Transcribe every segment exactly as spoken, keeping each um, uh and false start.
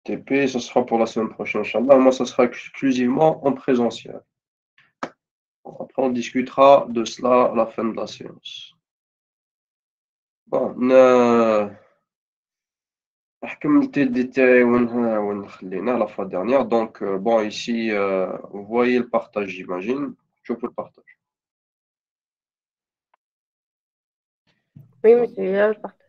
T P, ce sera pour la semaine prochaine, Inch'Allah. Moi, ça sera exclusivement en présentiel. Bon, après, on discutera de cela à la fin de la séance. Bon, euh, كملت le détail وين وين خلينا la fois dernière. Donc, euh, bon, ici, euh, vous voyez le partage, j'imagine. Je peux le partage. Oui, monsieur, là, je partage.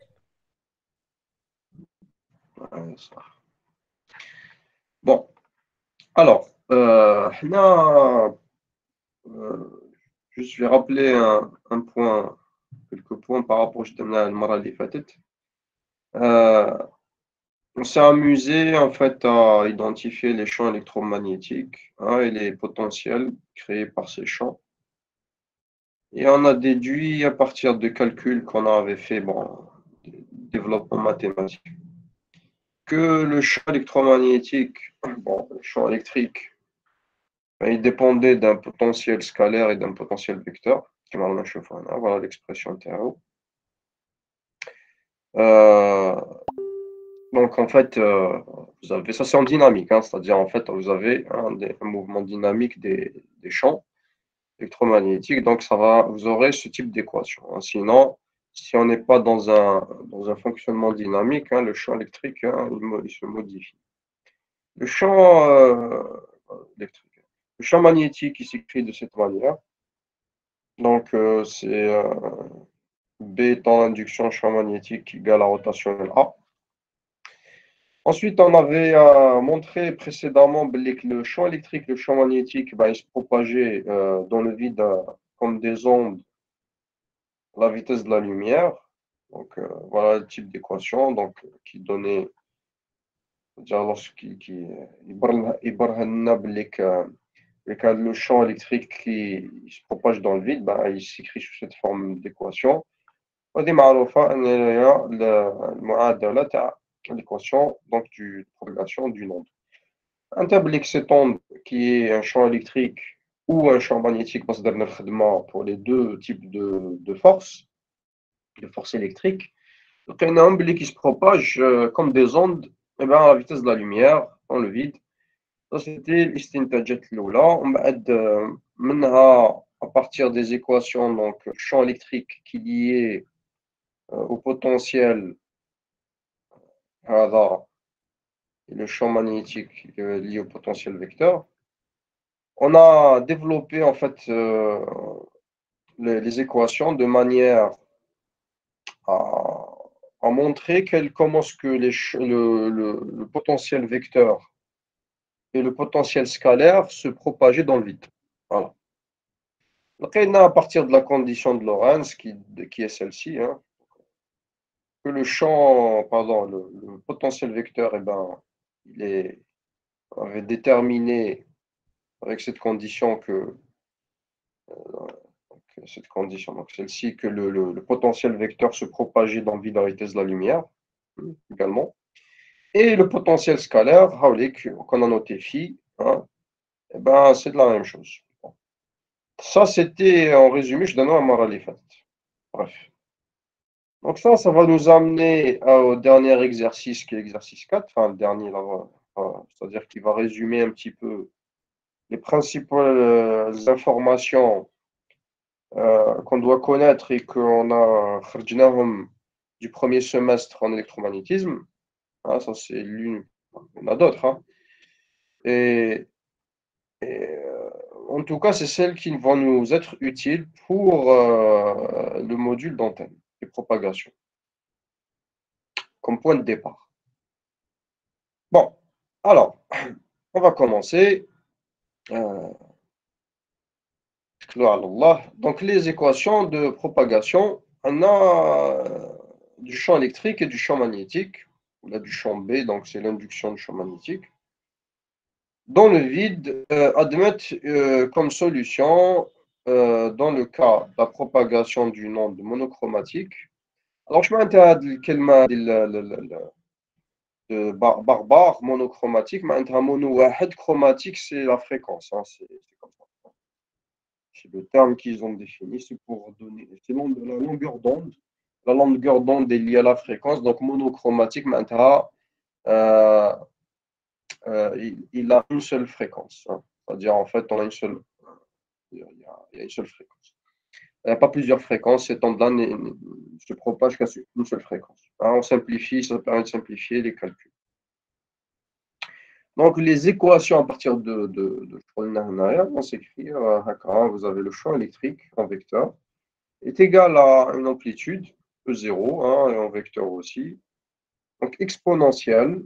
Ouais, ça. Bon, alors, euh, là, euh, je vais rappeler un, un point, quelques points par rapport justement à المرة اللي فاتت. Euh, on s'est amusé en fait à identifier les champs électromagnétiques, hein, et les potentiels créés par ces champs. Et on a déduit à partir de calculs qu'on avait fait, bon, développement mathématique, que le champ électromagnétique, bon, le champ électrique, ben, il dépendait d'un potentiel scalaire et d'un potentiel vecteur. Voilà l'expression théorique. Euh, donc en fait, euh, vous avez ça c'est en dynamique, hein, c'est-à-dire en fait vous avez un, des, un mouvement dynamique des, des champs électromagnétiques, donc ça va, vous aurez ce type d'équation, hein. Sinon, si on n'est pas dans un, dans un fonctionnement dynamique, hein, le champ électrique, hein, il, il, se modifie. Le champ euh, électrique, le champ magnétique, il s'écrit de cette manière. Donc euh, c'est euh, B temps d'induction champ magnétique égale à rotationnel A. Ensuite, on avait euh, montré précédemment que le champ électrique, le champ magnétique, ben, il se propageait euh, dans le vide euh, comme des ondes à la vitesse de la lumière. Donc, euh, voilà le type d'équation donc, qui donnait, c'est-à-dire lorsqu'il qui, le champ électrique qui se propage dans le vide, ben, il s'écrit sous cette forme d'équation. ودي معروفة أن هي المعادلة تاع l'équation donc du propagation d'une onde. Un tableau cette onde qui est un champ électrique ou un champ magnétique pour les deux types de, de forces, de force électrique. Donc, un tableau qui se propage euh, comme des ondes eh ben, à la vitesse de la lumière dans le vide. Ça, c'était l'istintajat l'oula. On va منها à partir des équations, donc champ électrique qui est lié euh, au potentiel هذا et le champ magnétique euh, lié au potentiel vecteur. On a développé en fait euh, les, les, équations de manière à, à montrer quel, comment ce que les, le, le, le, potentiel vecteur et le potentiel scalaire se propageaient dans le vide. Voilà. Donc, à partir de la condition de Lorentz, qui, qui est celle-ci, hein, que le champ, pardon, le, le potentiel vecteur, eh ben, il est avait déterminé avec cette condition que cette condition, donc celle-ci, que le, le, le, potentiel vecteur se propageait dans le vide à la vitesse de la lumière, également. Et le potentiel scalaire, qu'on a noté phi, hein, eh ben, c'est de la même chose. Ça, c'était en résumé, je donne un maralifat. Bref. Donc ça, ça va nous amener au dernier exercice, qui est l'exercice quatre, enfin le dernier, enfin, c'est-à-dire qu'il va résumer un petit peu les principales informations euh, qu'on doit connaître et qu'on a du premier semestre en électromagnétisme. Hein, ça, c'est l'une. Il y en a d'autres. Hein. Et, et euh, en tout cas, c'est celles qui vont nous être utiles pour euh, le module d'antenne et propagation, comme point de départ. Bon, alors, on va commencer. Euh, Donc, les équations de propagation, on a euh, du champ électrique et du champ magnétique. On a du champ B, donc c'est l'induction du champ magnétique. Dans le vide, euh, admettent euh, comme solution, euh, dans le cas de la propagation d'une onde monochromatique. Alors, je m'intéresse de barbare, monochromatique, mais un mono chromatique, c'est la fréquence. Hein, c'est comme ça. C'est le terme qu'ils ont défini, c'est pour donner, c'est la longueur d'onde. La longueur d'onde est liée à la fréquence, donc monochromatique, maintenant, euh, euh, il, il a une seule fréquence. Hein. C'est-à-dire, en fait, on a une seule, il y a, il y a une seule fréquence. Il n'y a pas plusieurs fréquences, cette onde-là se propage qu'à une seule fréquence. Hein, on simplifie, ça permet de simplifier les calculs. Donc, les équations à partir de, de, de Schrödinger, on s'écrit, euh, vous avez le champ électrique en vecteur, est égal à une amplitude, E zéro, hein, et en vecteur aussi. Donc, exponentielle.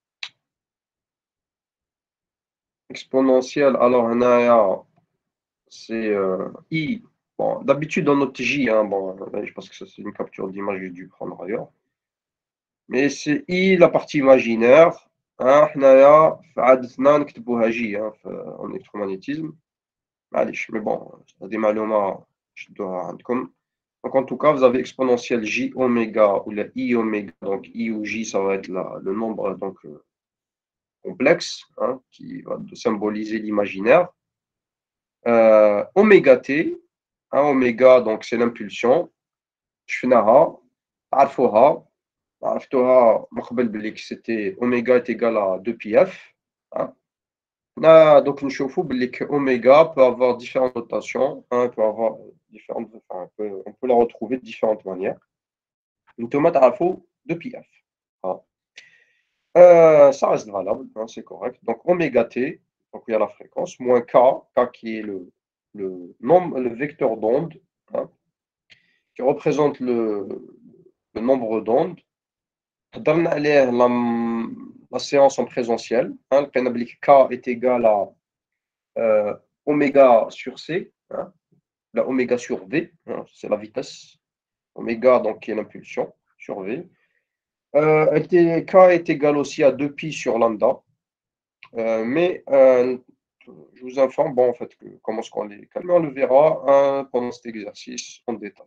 Exponentielle, alors, c'est euh, I. Bon, d'habitude, on note J, hein, bon, là, je pense que ça, c'est une capture d'image que j'ai dû prendre ailleurs. Mais c'est I, la partie imaginaire. Hein, حنايا في عادتنا نكتبوها J hein, en électromagnétisme. معليش, mais bon, c'est des معلومة شدوها عندكم. Donc, en tout cas, vous avez exponentielle J oméga ou la I oméga. Donc, I ou J, ça va être la, le nombre donc, euh, complexe hein, qui va symboliser l'imaginaire. Euh, oméga T, hein, oméga, donc c'est l'impulsion. شفناها عرفوها عرفتوها من قبل بلي c'était oméga est égal à deux pi f. Hein. Là, donc نشوفوا بلي que oméga peut avoir différentes notations, hein, peut avoir différentes, enfin, on, peut, on peut la retrouver de différentes manières. نتوما تعرفوا deux pi f. Hein. Euh, ça reste valable, hein, c'est correct. Donc oméga t, donc il y a la fréquence, moins k, k qui est le, le, nombre, le vecteur d'onde, hein, qui représente le, le nombre d'ondes. La, la séance en présentiel, hein, le K est égal à euh, oméga sur C, hein, la oméga sur V, hein, c'est la vitesse, oméga donc qui est l'impulsion sur V. Euh, K est égal aussi à deux pi sur lambda, euh, mais euh, je vous informe, bon, en fait, que, comment est-ce qu'on les calme, on le verra hein, pendant cet exercice en détail.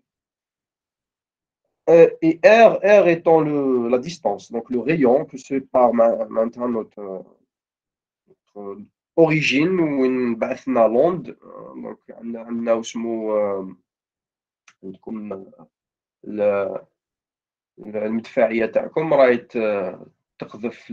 Euh, et R, R étant le, la distance, donc le rayon que sépare maintenant notre, notre origine ou une بعثنا l'onde, donc عندنا اسمه عندكم المدفعية تاعكم راهي تقذف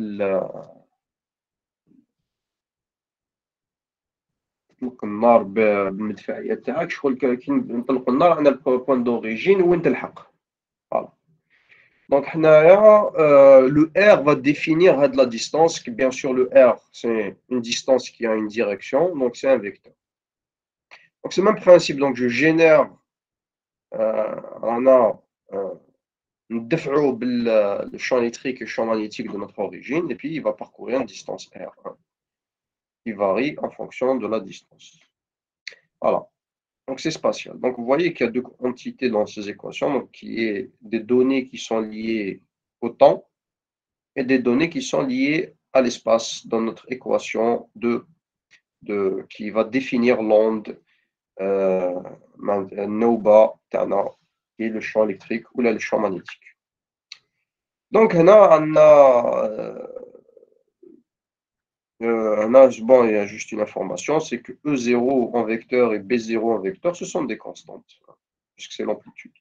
تطلق النار بالمدفعية تاعك شغل كي نطلقوا النار عندنا البوان دوريجين وين تلحق. Voilà. Donc, euh, le R va définir la distance. Bien sûr, le R, c'est une distance qui a une direction, donc c'est un vecteur. Donc, c'est le même principe. Donc, je génère on a le champ électrique et le champ magnétique de notre origine, et puis il va parcourir une distance R hein, qui varie en fonction de la distance. Voilà. Donc, c'est spatial. Donc, vous voyez qu'il y a deux quantités dans ces équations, donc qui est des données qui sont liées au temps et des données qui sont liées à l'espace dans notre équation de, de, qui va définir l'onde euh, Nauba, qui est le champ électrique ou là, le champ magnétique. Donc, on a, euh, bon, il y a juste une information, c'est que E zéro en vecteur et B zéro en vecteur, ce sont des constantes, puisque c'est l'amplitude.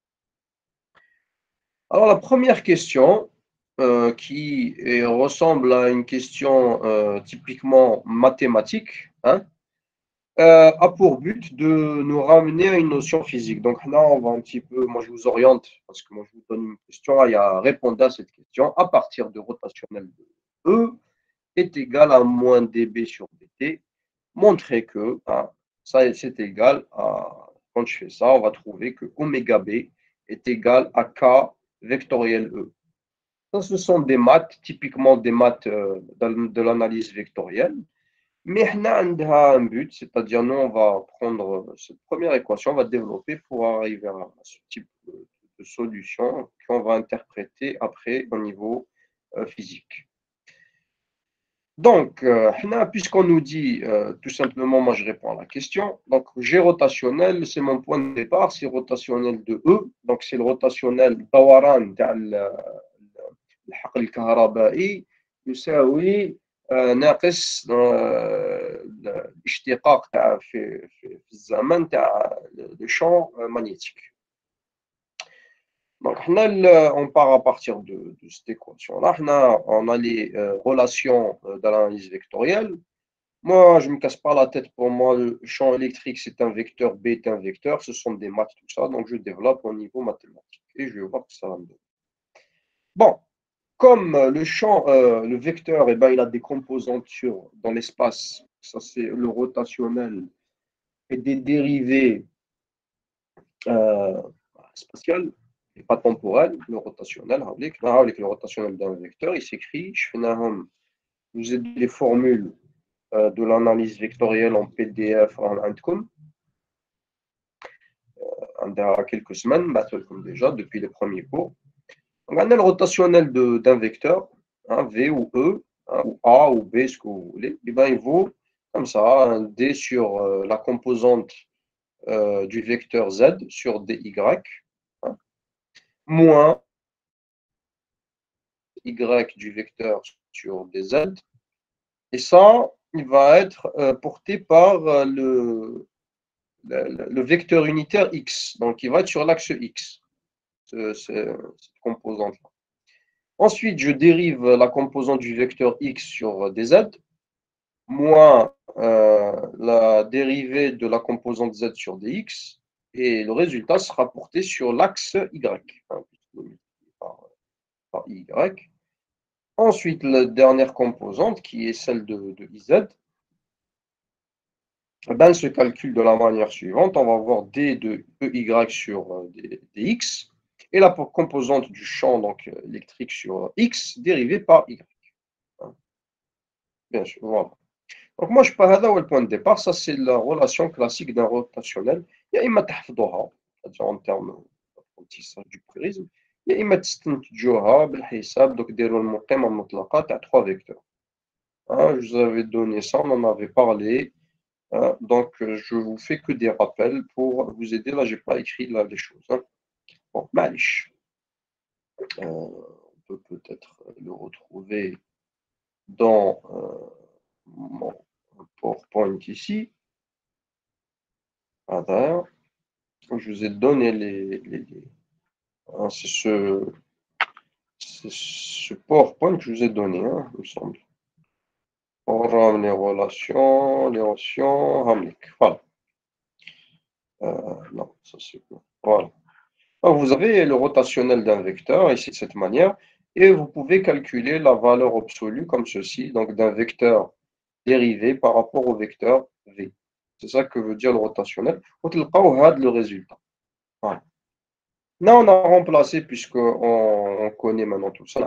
Alors, la première question, euh, qui est, ressemble à une question euh, typiquement mathématique, hein, euh, a pour but de nous ramener à une notion physique. Donc là, on va un petit peu, moi je vous oriente, parce que moi je vous donne une question, il y a répondre à cette question à partir de rotationnel de E est égal à moins dB sur dt. Montrer que hein, ça c'est égal à, quand je fais ça, on va trouver que oméga B est égal à K vectoriel E. Ça, ce sont des maths, typiquement des maths euh, de l'analyse vectorielle. Mais on a un but, c'est-à-dire nous, on va prendre cette première équation, on va développer pour arriver à ce type de solution qu'on va interpréter après au niveau euh, physique. Donc, euh, puisqu'on nous dit euh, tout simplement, moi je réponds à la question, donc G rotationnel, c'est mon point de départ, c'est rotationnel de E, donc c'est le rotationnel دوران تاع الحقل الكهربائي يساوي ناقص الاشتقاق تاع في في الزمن تاع لو شون ماغنيتيك. Donc, on, a le- on part à partir de, de cette équation-là. On a, on a les euh, relations euh, d'analyse vectorielle. Moi, je ne me casse pas la tête. Pour moi, le champ électrique, c'est un vecteur, B est un vecteur. Ce sont des maths, tout ça. Donc, je développe au niveau mathématique. Et je vais voir ce que ça va me donner. Bon, comme euh, le champ, euh, le vecteur, eh ben, il a des composantes sur, dans l'espace. Ça, c'est le rotationnel et des dérivés euh, spatiales et pas temporelles. Le rotationnel, avec le rotationnel d'un vecteur, il s'écrit, je fais un, vous avez les formules euh, de l'analyse vectorielle en P D F en Andcom. Il y a quelques semaines, comme déjà, depuis les premiers cours. On a le rotationnel d'un vecteur, hein, V ou E, hein, ou A ou B, ce que vous voulez. Et ben, il vaut comme ça, un D sur euh, la composante euh, du vecteur Z sur dy, hein, moins Y du vecteur sur dz. Et ça, il va être euh, porté par euh, le, le, le vecteur unitaire X. Donc, il va être sur l'axe X, ce, ce, cette composante-là. Ensuite, je dérive la composante du vecteur X sur dz, moins euh, la dérivée de la composante Z sur dx, et le résultat sera porté sur l'axe Y, hein, par, par Y. Ensuite, la dernière composante, qui est celle de, de I Z, ben, elle se calcule de la manière suivante. On va avoir D de E Y sur euh, dx, et la composante du champ donc, électrique sur X dérivée par Y. Hein. Bien sûr, voilà. Donc moi, je pars là où est le point de départ. Ça, c'est la relation classique d'un rotationnel. Il y a imma tahfdouha, c'est-à-dire en termes d'apprentissage du prisme. Il y a imma tستنتجوها بالحساب, donc ديروا المقيمة المطلقة تاع trois vecteurs. Hein, je vous avais donné ça, on en avait parlé. Hein, donc, je vous fais que des rappels pour vous aider. Là, je n'ai pas écrit là, les choses. Hein. Bon, malish. Euh, on peut peut-être le retrouver dans euh, mon PowerPoint ici. Voilà. Je vous ai donné les. les, les hein, c'est ce, ce PowerPoint que je vous ai donné, hein, il me semble. Programme, les relations, les relations, Hamlik. Voilà. Euh, non, ça c'est bon. Voilà. Donc, vous avez le rotationnel d'un vecteur, ici de cette manière, et vous pouvez calculer la valeur absolue comme ceci, donc d'un vecteur dérivé par rapport au vecteur V. C'est ça que veut dire le rotationnel. On le résultat. Voilà. Là, on a remplacé, puisqu'on on connaît maintenant tout ça,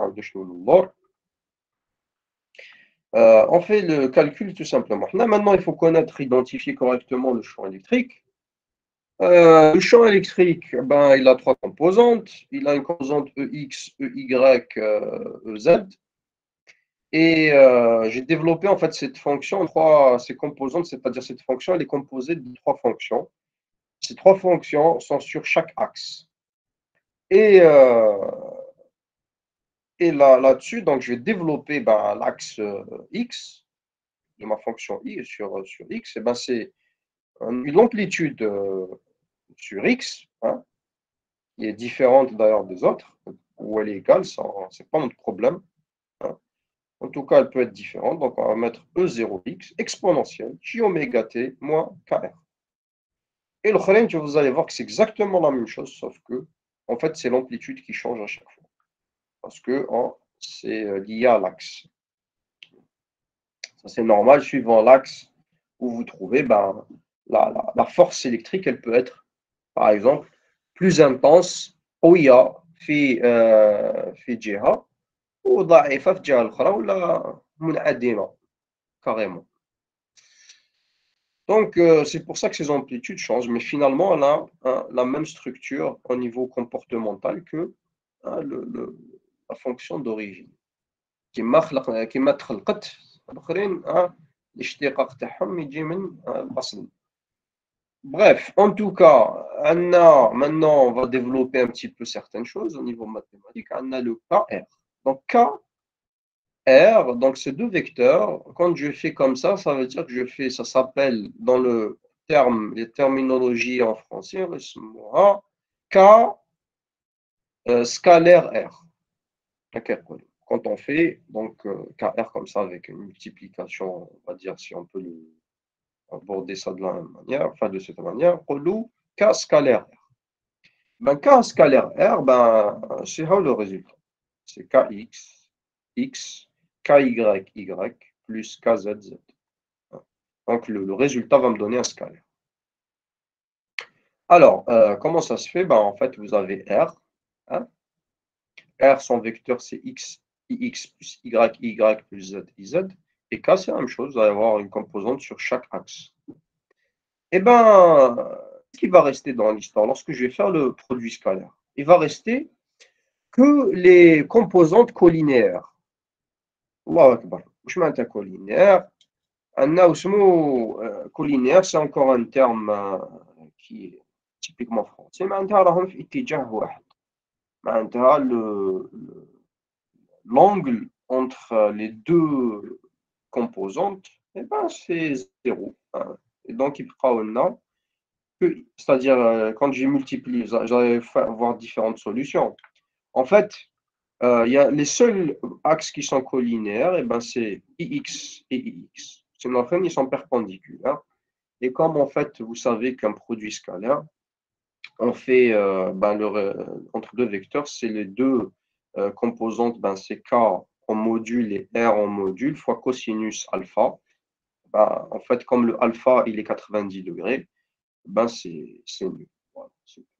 euh, on fait le calcul tout simplement. Là, maintenant, il faut connaître, identifier correctement le champ électrique. Euh, le champ électrique, ben, il a trois composantes. Il a une composante E X, E Y, euh, E Z. Et euh, j'ai développé en fait cette fonction, trois, ces composantes, c'est-à-dire cette fonction, elle est composée de trois fonctions. Ces trois fonctions sont sur chaque axe. Et, euh, et là, là-dessus, donc je vais développer ben, l'axe euh, X de ma fonction I sur, sur X. Et ben, c'est une amplitude euh, sur X, hein, qui est différente d'ailleurs des autres, ou elle est égale, ce n'est pas notre problème. Hein. En tout cas, elle peut être différente. Donc, on va mettre E zéro x exponentielle j oméga t moins K R. Et le khalenj, vous allez voir que c'est exactement la même chose, sauf que, en fait, c'est l'amplitude qui change à chaque fois. Parce que c'est lié à l'axe. Ça, c'est normal, suivant l'axe où vous trouvez, ben, la, la, la force électrique, elle peut être, par exemple, plus intense قوية في في جهة وضعيفة في الجهة الأخرى ولا منعدمة carrément. Donc, euh, c'est pour ça que ces amplitudes changent, mais finalement, elle a hein, la même structure au niveau comportemental que hein, le, le, la fonction d'origine. كما خلق كما تخلقت الآخرين الاشتقاق تاعهم يجي من الأصل. Bref, en tout cas, Anna, maintenant, on va développer un petit peu certaines choses au niveau mathématique. On a le K R. Donc, K R, donc ces deux vecteurs, quand je fais comme ça, ça veut dire que je fais, ça s'appelle dans le terme, les terminologies en français, K euh, scalaire R. Quand on fait donc euh, K R comme ça avec une multiplication, on va dire si on peut le, aborder ça de la même manière, enfin de cette manière, on K scalaire R. Ben, K scalaire R, ben, c'est le résultat. C'est Kx, X, Ky, Y, plus Kz, Z. Donc le, le résultat va me donner un scalaire. Alors, euh, comment ça se fait? Ben, en fait, vous avez R. Hein? R, son vecteur, c'est X, Ix plus Y, Y plus Z, Z. Et K, c'est la même chose. Vous allez avoir une composante sur chaque axe. Eh bien, ce qui va rester dans l'histoire, lorsque je vais faire le produit scalaire, il va rester que les composantes collinéaires. Allahu Akbar. Je mets un collinéaire. Un collinéaire, c'est encore un terme qui est typiquement français. L'angle entre les deux composantes, eh ben, c'est zéro. Et donc, il prend un c'est-à-dire, quand j'ai multiplié, j'allais avoir différentes solutions. En fait, euh, il y a les seuls axes qui sont collinéaires, et ben, c'est Ix et Ix. Sinon, enfin, ils sont perpendiculaires. Et comme en fait, vous savez qu'un produit scalaire, on fait euh, ben, le, entre deux vecteurs, c'est les deux euh, composantes, ben, c'est K en module et R en module fois cosinus alpha. Ben, en fait, comme le alpha, il est quatre-vingt-dix degrés, ben, c'est nul. Voilà,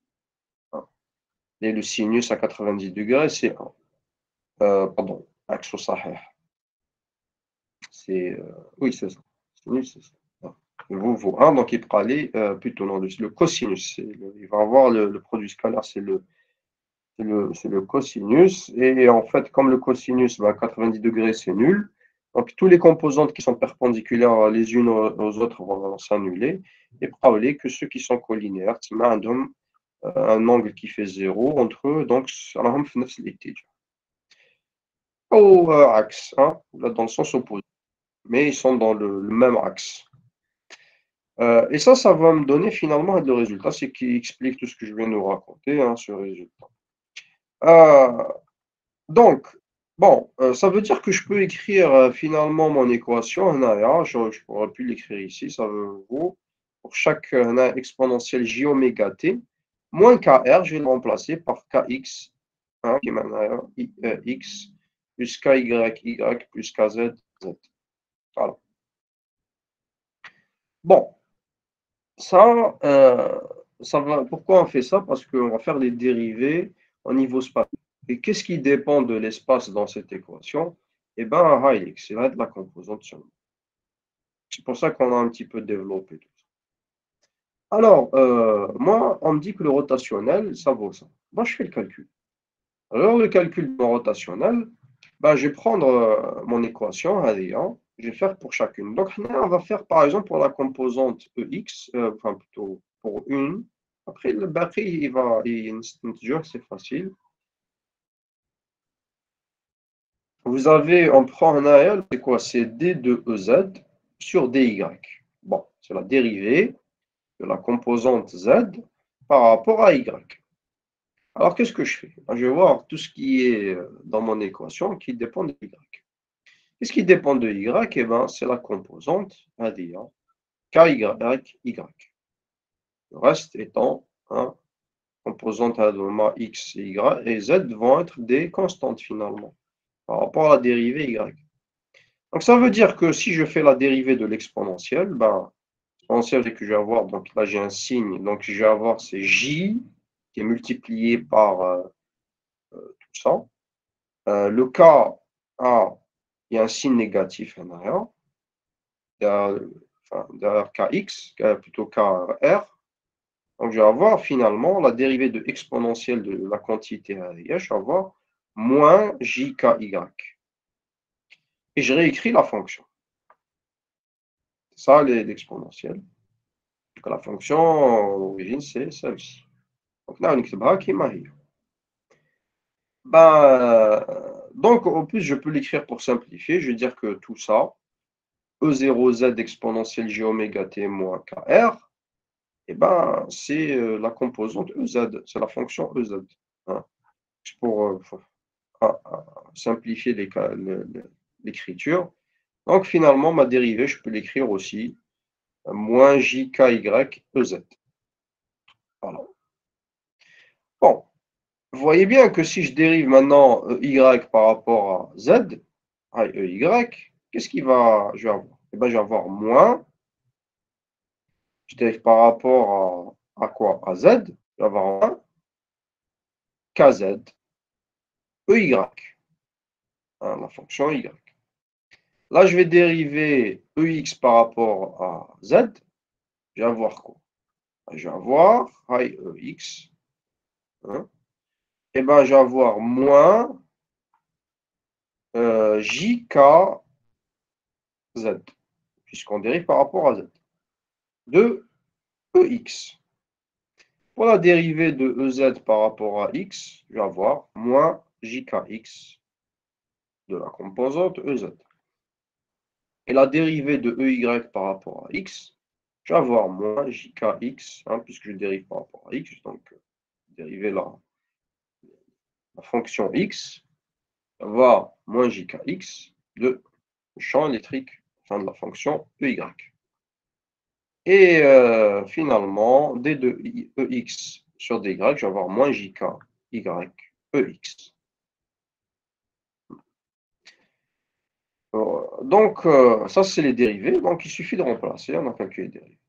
et le sinus à quatre-vingt-dix degrés, c'est un. Euh, pardon, axe sahih. C'est, euh, oui, c'est ça. Sinus, c'est ça. Vous, vous, un, donc il peut aller euh, plutôt non, le, le cosinus. Le, il va avoir le, le produit scalaire, c'est le, le, le cosinus. Et en fait, comme le cosinus, ben, quatre-vingt-dix degrés, c'est nul. Donc, tous les composantes qui sont perpendiculaires les unes aux autres vont s'annuler. Et parler que ceux qui sont collinaires, c'est un, un angle qui fait zéro entre eux. Donc, ça va faire au euh, axe, hein, là, dans le sens opposé. Mais ils sont dans le, le même axe. Euh, et ça, ça va me donner finalement le résultat, c'est qui explique tout ce que je viens de vous raconter, hein, ce résultat. Euh, donc, bon, euh, ça veut dire que je peux écrire euh, finalement mon équation, hein, je, je pourrais plus l'écrire ici, ça veut vaut pour chaque euh, exponentielle j oméga t, moins kr, je vais le remplacer par kx, hein, qui est maintenant euh, x, plus ky, y, plus kz, z. Voilà. Bon, ça, euh, ça va, pourquoi on fait ça? Parce qu'on va faire des dérivés au niveau spatial. Et qu'est-ce qui dépend de l'espace dans cette équation? Eh bien, Hayek, c'est là de la composante sur. C'est pour ça qu'on a un petit peu développé tout ça. Alors, euh, moi, on me dit que le rotationnel, ça vaut ça. Moi, je fais le calcul. Alors, le calcul de mon rotationnel, ben, je vais prendre euh, mon équation, je vais faire pour chacune. Donc, on va faire par exemple pour la composante Ex, euh, enfin plutôt pour une. Après, le batterie, il va, il c'est facile. Vous avez, on prend un A L, c'est quoi? C'est D de E Z sur D Y. Bon, c'est la dérivée de la composante Z par rapport à Y. Alors, qu'est-ce que je fais? Je vais voir tout ce qui est dans mon équation qui dépend de Y. Qu'est-ce qui dépend de Y? Eh bien, c'est la composante, c'est-à-dire K Y, Y. Le reste étant hein, composante à X, Y et Z vont être des constantes finalement par rapport à la dérivée Y. Donc, ça veut dire que si je fais la dérivée de l'exponentielle, ben, l'exponentielle, c'est que je vais avoir, donc là j'ai un signe, donc je vais avoir c'est J qui est multiplié par euh, euh, tout ça. Euh, le K, A, il y a un signe négatif en arrière. Derrière, enfin, derrière Kx, plutôt K R. Donc, je vais avoir finalement la dérivée de exponentielle de la quantité R I. Je vais avoir moins J K Y. Et je réécris la fonction. Ça, l'exponentielle. La fonction d'origine, c'est celle-ci. Donc là, on écrit qui m'arrive. Ben, donc, en plus, je peux l'écrire pour simplifier. Je vais dire que tout ça, E zéro Z exponentielle J oméga T moins K R, eh ben, c'est la composante E Z, c'est la fonction E Z. Hein. pour euh, à, à simplifier l'écriture. Donc finalement, ma dérivée, je peux l'écrire aussi moins J K Y E Z. Voilà. Bon, vous voyez bien que si je dérive maintenant E Y par rapport à Z, à E Y, qu'est-ce qu'il va, je vais avoir? Eh ben, je vais avoir moins, je dérive par rapport à, à quoi? À Z, je vais avoir moins K Z E Y, hein, la fonction Y. Là, je vais dériver E X par rapport à Z, je vais avoir quoi? Je vais avoir I E X, hein, et ben je vais avoir moins euh, J K Z, puisqu'on dérive par rapport à Z, de E X. Pour la dérivée de E Z par rapport à X, je vais avoir moins J K X de la composante E Z. Et la dérivée de E Y par rapport à X, je vais avoir moins J K X, hein, puisque je dérive par rapport à X, donc dériver la, la fonction X, je vais avoir moins J K X de champ électrique, enfin de la fonction E Y. Et euh, finalement, d de E X sur dy, je vais avoir moins J K Y E X. Donc, euh, ça, c'est les dérivés. Donc, il suffit de remplacer. On a calculé les dérivés.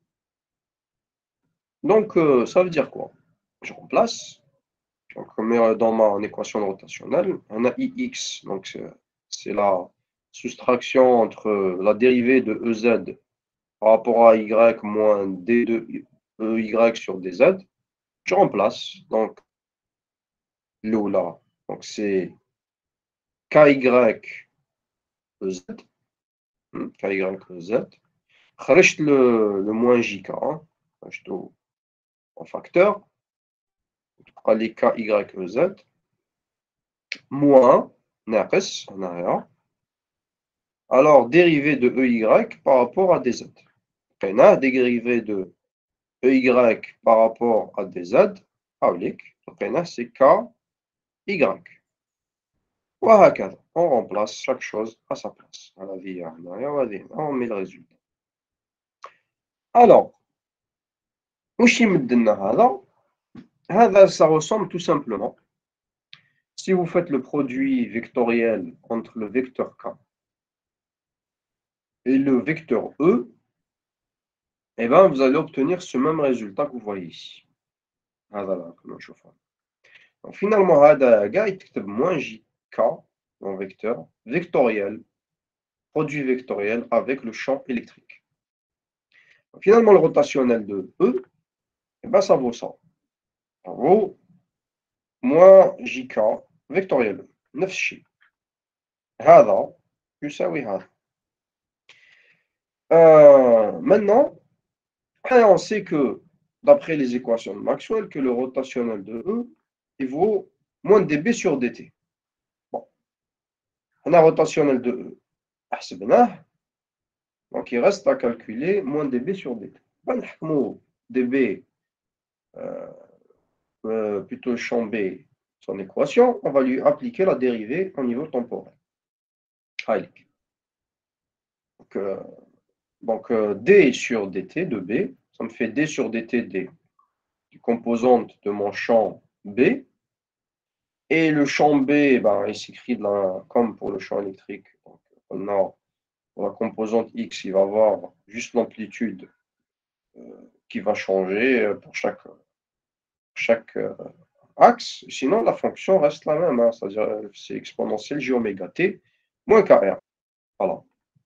Donc, euh, ça veut dire quoi? Je remplace. Donc, je mets dans ma équation rotationnelle, on a I X. Donc, c'est la soustraction entre la dérivée de E Z par rapport à Y moins D de E Y sur D Z. Je remplace. Donc, l'eau là. Donc, c'est K Y E Z. K Y E Z. خرجت le, le moins J K. Hein. خرجته en facteur. تبقى لي K Y E Z. Moins, ناقص, هنايا. Alors, dérivé de E Y par rapport à D Z. لقيناه dérivé de E Y par rapport à D Z. حاوليك. لقيناه c'est K Y. وهكذا. On remplace chaque chose à sa place. هذه هنايا وهذه هنا. On met le résultat. Alors, واش يمد لنا هذا؟ هذا ça ressemble tout simplement. Si vous faites le produit vectoriel entre le vecteur K et le vecteur E, eh ben, vous allez obtenir ce même résultat que vous voyez ici. Donc, finalement, هذا كاع يتكتب moins J K en vecteur vectoriel, produit vectoriel avec le champ électrique. Donc, finalement, le rotationnel de E, eh ben, ça vaut ça. Ça vaut moins J K vectoriel E. نفس الشيء. هذا يساوي هذا. Euh, maintenant, on sait que, d'après les équations de Maxwell, que le rotationnel de E il vaut moins dB sur dt. Bon. On a rotationnel de E. Donc, il reste à calculer moins dB sur dt. dB, euh, euh, plutôt champ B, son équation, on va lui appliquer la dérivée au niveau temporel. Donc, euh, donc euh, d sur dt de B, ça me fait d sur dt d, du composante de mon champ B. Et le champ B, ben, il s'écrit comme pour le champ électrique. Donc, on a, pour la composante X, il va avoir juste l'amplitude euh, qui va changer pour chaque, chaque euh, axe. Sinon, la fonction reste la même. Hein, c'est-à-dire c'est exponentielle j oméga t moins K R. Voilà.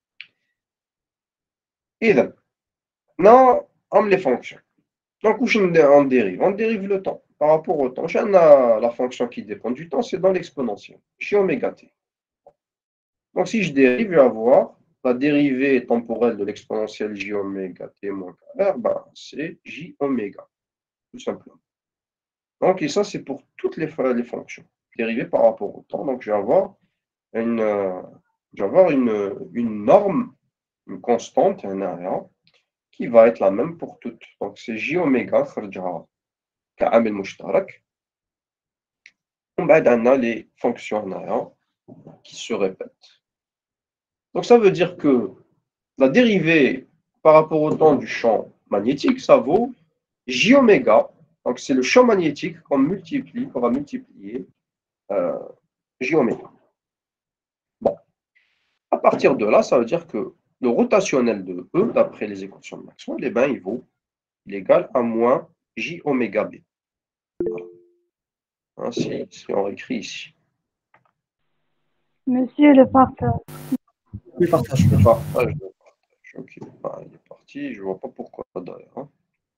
Et donc, non, on les fonctions. Donc, où on dérive? On dérive le temps par rapport au temps. J'ai la fonction qui dépend du temps, c'est dans l'exponentielle, j oméga t. Donc, si je dérive, je vais avoir la dérivée temporelle de l'exponentielle j oméga t moins K R, ben, c'est j oméga, tout simplement. Donc, et ça, c'est pour toutes les, les fonctions dérivées par rapport au temps. Donc, je vais avoir une, euh, je vais avoir une, une norme, une constante, un area, qui va être la même pour toutes. Donc, c'est j oméga, خرجها كعامل مشترك. on a les fonctions qui se répètent. Donc ça veut dire que la dérivée par rapport au temps du champ magnétique, ça vaut J oméga. Donc c'est le champ magnétique qu'on multiplie, qu'on va multiplier euh, J oméga. Bon, à partir de là, ça veut dire que le rotationnel de E, d'après les équations de Maxwell, eh ben, il vaut, il est égal à moins J oméga B. Voilà. Hein, si, si on écrit ici. Monsieur le partage. Oui, partage. Le partage, le partage. Ok, ah, il est parti. Je ne vois pas pourquoi d'ailleurs. Hein.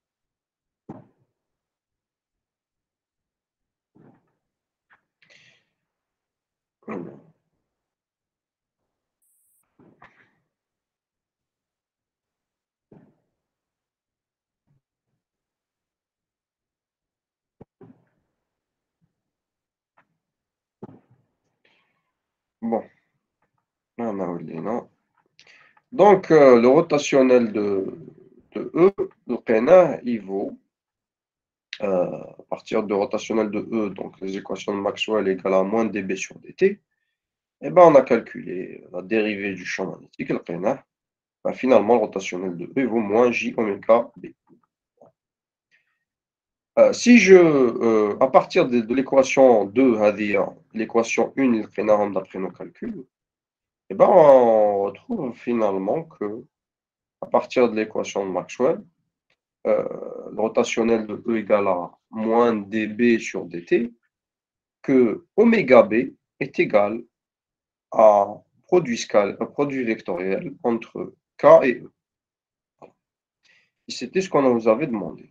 Bon. Donc, euh, le rotationnel de, de E, de Qena, il vaut, euh, à partir de rotationnel de E, donc les équations de Maxwell égale à moins dB sur dt, et ben on a calculé la dérivée du champ magnétique, le Qena. Ben, finalement, le rotationnel de E vaut moins J oméga B. Euh, si je, euh, à partir de, de l'équation deux, l'équation un, le Qena d'après nos calculs, et ben on retrouve finalement que, à partir de l'équation de Maxwell, euh, le rotationnel de E égale à moins dB sur dt, que oméga B est égal à produit, scal, un produit vectoriel entre K et E. Et c'était ce qu'on nous avait demandé.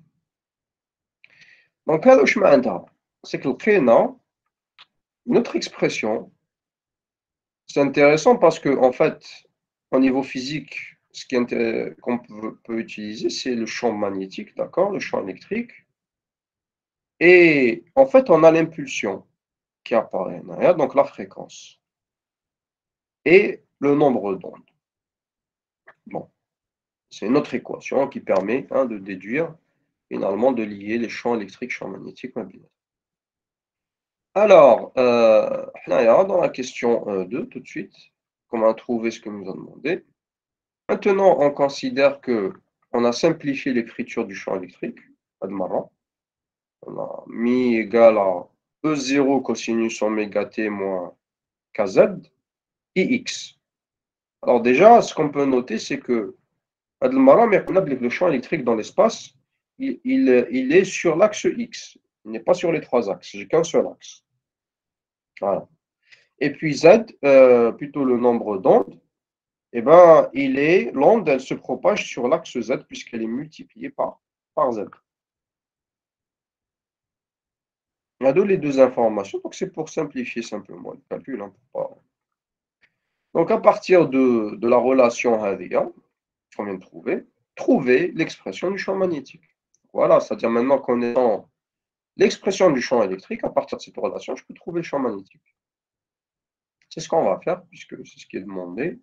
Donc, c'est que le Qena, une autre expression, c'est intéressant parce que, en fait, au niveau physique, ce qu'on peut, peut utiliser, c'est le champ magnétique, d'accord, le champ électrique. Et en fait, on a l'impulsion qui apparaît en arrière, donc la fréquence, et le nombre d'ondes. Bon, c'est une autre équation qui permet hein, de déduire, finalement, de lier les champs électriques, champs magnétiques, magnétiques. Alors, euh, dans la question euh, deux, tout de suite, on a trouvé ce que nous a demandé. Maintenant, on considère que on a simplifié l'écriture du champ électrique, pas de marrant. On a mis égal à E zéro cosinus oméga t moins kz, ix. Alors déjà, ce qu'on peut noter, c'est que le champ électrique dans l'espace, il, il, il est sur l'axe X. Il n'est pas sur les trois axes. J'ai qu'un seul axe. Voilà. Et puis Z, euh, plutôt le nombre d'ondes, eh ben, il est, l'onde, elle se propage sur l'axe Z puisqu'elle est multipliée par, par Z. Il y a deux, les deux informations, donc c'est pour simplifier simplement le calcul. Hein, pour pas... Donc à partir de, de la relation Hadia, qu'on vient de trouver, trouver l'expression du champ magnétique. Voilà, c'est-à-dire maintenant connaissant l'expression du champ électrique, à partir de cette relation, je peux trouver le champ magnétique. C'est ce qu'on va faire, puisque c'est ce qui est demandé.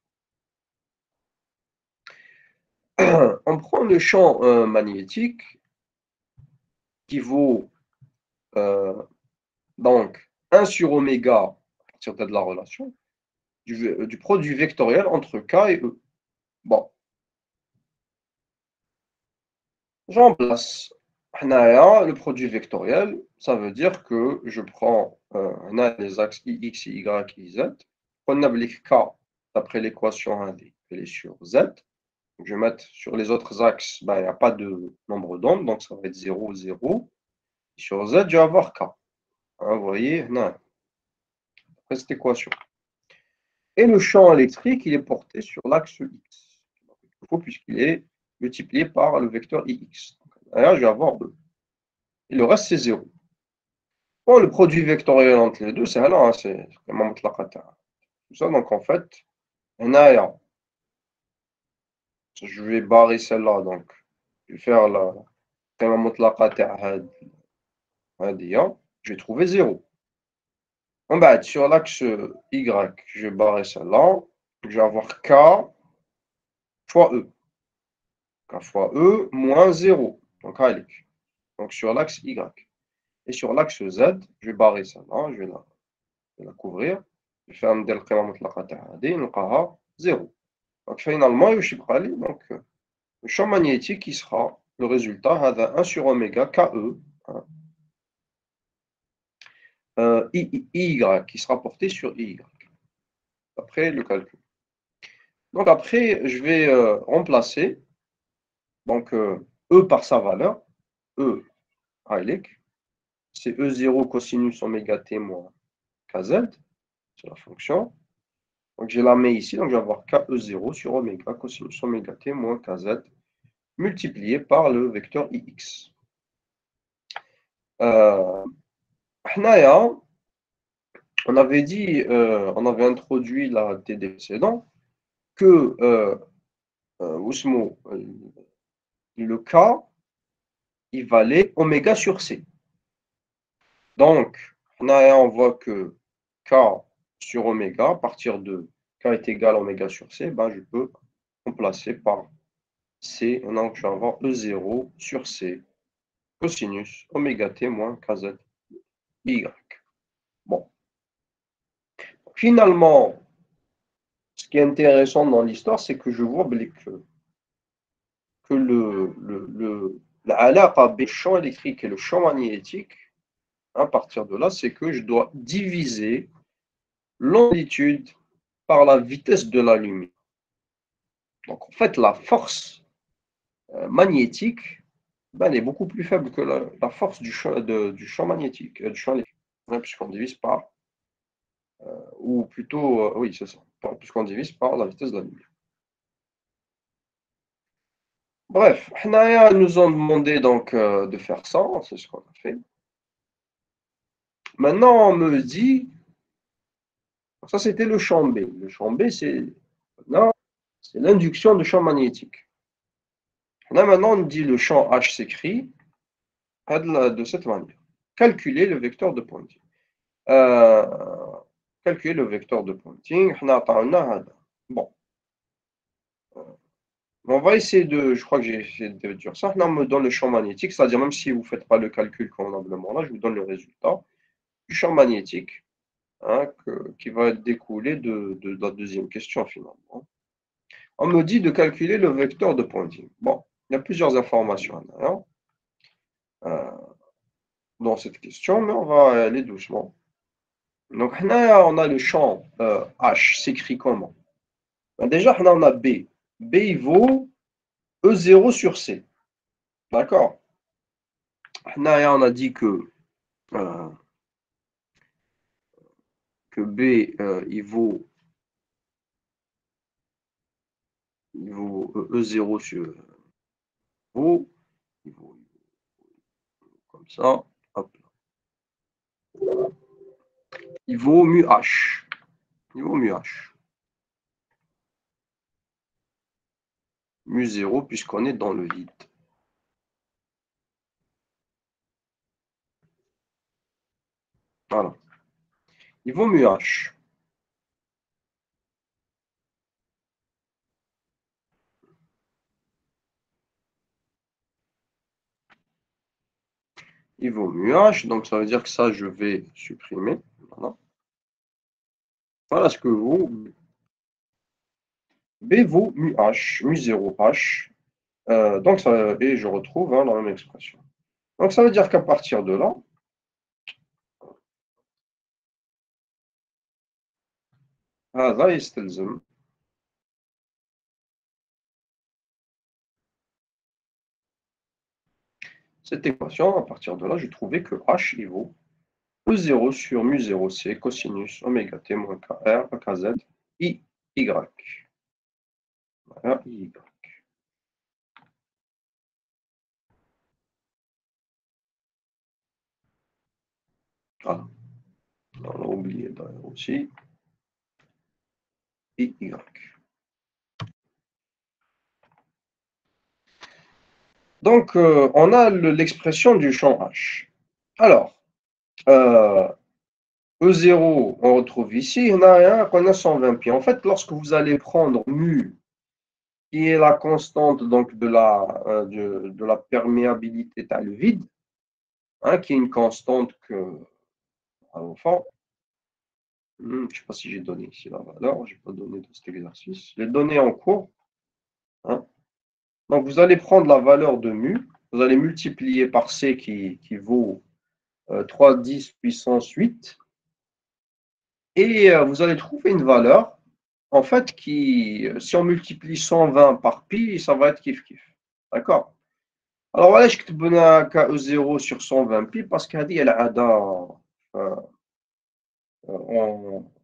On prend le champ euh, magnétique qui vaut euh, donc un sur oméga, à partir de la relation, du, du produit vectoriel entre K et E. Bon. J'emplace le produit vectoriel, ça veut dire que je prends euh, les axes I, X, Y, Y, Z. On applique K d'après l'équation un D, elle est sur Z. Donc, je vais mettre sur les autres axes, ben, il n'y a pas de nombre d'ondes, donc ça va être zéro, zéro. Sur Z, je vais avoir K. Hein, vous voyez, non. Après cette équation. Et le champ électrique, il est porté sur l'axe X. Il faut puisqu'il est multiplié par le vecteur I X. D'ailleurs, je vais avoir E. Et le reste, c'est zéro. Bon, le produit vectoriel entre les deux, c'est là, hein, c'est vraiment tout ça. Donc, en fait, on a, je vais barrer celle-là. Donc, je vais faire la je vais trouver zéro. En bas, sur l'axe Y, je vais barrer celle-là. Je vais avoir K fois E. K fois E moins zéro. Donc, donc sur l'axe Y. Et sur l'axe Z, je vais barrer ça là, je vais la, je vais la couvrir. Je vais faire un del qima mutlaqa تاع هذه نلقاها zéro. Donc finalement, واش يبقى لي donc le champ magnétique qui sera le résultat هذا un sur oméga K E hein, euh, I, I, Y qui sera porté sur Y après le calcul. Donc après, je vais euh, remplacer donc euh, E par sa valeur, E heilig, c'est E zéro cosinus oméga t moins Kz, c'est la fonction. Donc je la mets ici, donc je vais avoir K E zéro sur oméga cosinus oméga t moins Kz multiplié par le vecteur Ix. Euh, on avait dit, euh, on avait introduit la T D précédent que euh, euh, le K, il valait oméga sur C. Donc, on voit que K sur oméga, à partir de K est égal à oméga sur C, ben, je peux remplacer par C. Donc, je vais avoir E zéro sur C cosinus oméga t moins Kz Y. Bon. Finalement, ce qui est intéressant dans l'histoire, c'est que je vois que, que le, le, le, la le champ électrique et le champ magnétique, à partir de là, c'est que je dois diviser l'amplitude par la vitesse de la lumière. Donc, en fait, la force euh, magnétique, ben, elle est beaucoup plus faible que la, la force du champ, de, du champ magnétique, euh, du champ électrique, hein, puisqu'on divise par, euh, ou plutôt, euh, oui, c'est ça, puisqu'on divise par la vitesse de la lumière. Bref, ils nous ont demandé donc euh, de faire ça, c'est ce qu'on a fait. Maintenant, on me dit, ça c'était le champ B. Le champ B, c'est l'induction de champ magnétique. Là, maintenant, on dit le champ H s'écrit de cette manière. Calculer le vecteur de pointing. Euh, calculer le vecteur de pointing. Bon. On va essayer de, je crois que j'ai essayé de dire ça. Là, on me donne le champ magnétique, c'est-à-dire même si vous ne faites pas le calcul convenablement, là, je vous donne le résultat du champ magnétique hein, que, qui va découler de, de, de la deuxième question finalement. On me dit de calculer le vecteur de pointing. Bon, il y a plusieurs informations hein, euh, dans cette question, mais on va aller doucement. Donc, là, on a le champ euh, H, s'écrit comment? Ben, déjà, là, on a B. B, il vaut E zéro sur C. D'accord? Là, on a dit que, euh, que B, euh, il vaut, il vaut E zéro sur vaut, il vaut, comme ça. Hop. Il vaut mu H. Il vaut mu H. Mu zéro, puisqu'on est dans le vide. Voilà. Il vaut mu H. Il vaut mu H, donc ça veut dire que ça, je vais supprimer. Voilà, voilà ce que vaut B vaut mu H, mu zéro H. Euh, donc ça, et je retrouve hein, la même expression. Donc ça veut dire qu'à partir de là, هذا يستلزم cette équation, à partir de là, je trouvais que H il vaut E zéro sur mu zéro C cosinus oméga t moins K R Kz I Y. Voilà, I Y. Voilà. On a oublié d'ailleurs aussi I Y. Donc, euh, on a l'expression du champ H. Alors, euh, E zéro, on retrouve ici, on a rien qu'on a cent vingt pi. En fait, lorsque vous allez prendre mu, qui est la constante donc, de, la, euh, de, de la perméabilité dans le vide, hein, qui est une constante que, enfin, je ne sais pas si j'ai donné ici la valeur, je n'ai pas donné dans cet exercice. Les données en cours. Hein. Donc, vous allez prendre la valeur de mu, vous allez multiplier par C qui, qui vaut euh, trois cent dix puissance huit, et euh, vous allez trouver une valeur, en fait, qui, si on multiplie cent vingt par pi, ça va être kiff-kiff. D'accord? Alors, voilà, je vais K E zéro sur cent vingt pi parce qu'il y a l'A D A en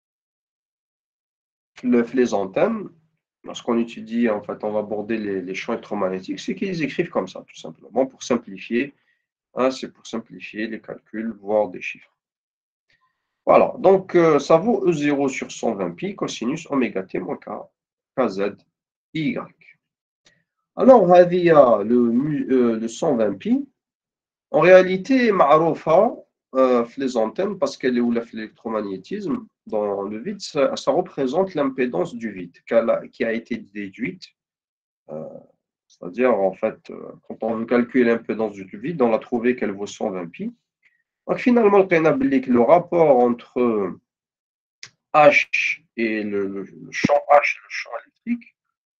les antennes. Lorsqu'on étudie, en fait, on va aborder les, les champs électromagnétiques, c'est qu'ils écrivent comme ça, tout simplement, pour simplifier. Hein, c'est pour simplifier les calculs, voire des chiffres. Voilà, donc euh, ça vaut E zéro sur cent vingt pi cosinus oméga t moins K, Kz, Y. Alors, il y a le, euh, le cent vingt pi. En réalité, معروفة euh, les antennes, parce qu'elle est où l'électromagnétisme, dans le vide, ça, ça représente l'impédance du vide qui a été déduite. Euh, C'est-à-dire, en fait, euh, quand on veut calculer l'impédance du vide, on a trouvé qu'elle vaut cent vingt pi. Donc, finalement, le rapport entre H et le, le, le champ H, le champ électrique,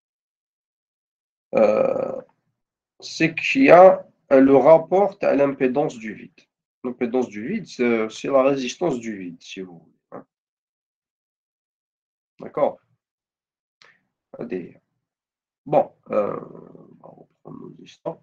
euh, c'est qu'il y a le rapport à l'impédance du vide. L'impédance du vide, c'est la résistance du vide, si vous voulez. Hein. D'accord? Bon, euh, on va reprendre nos histoires.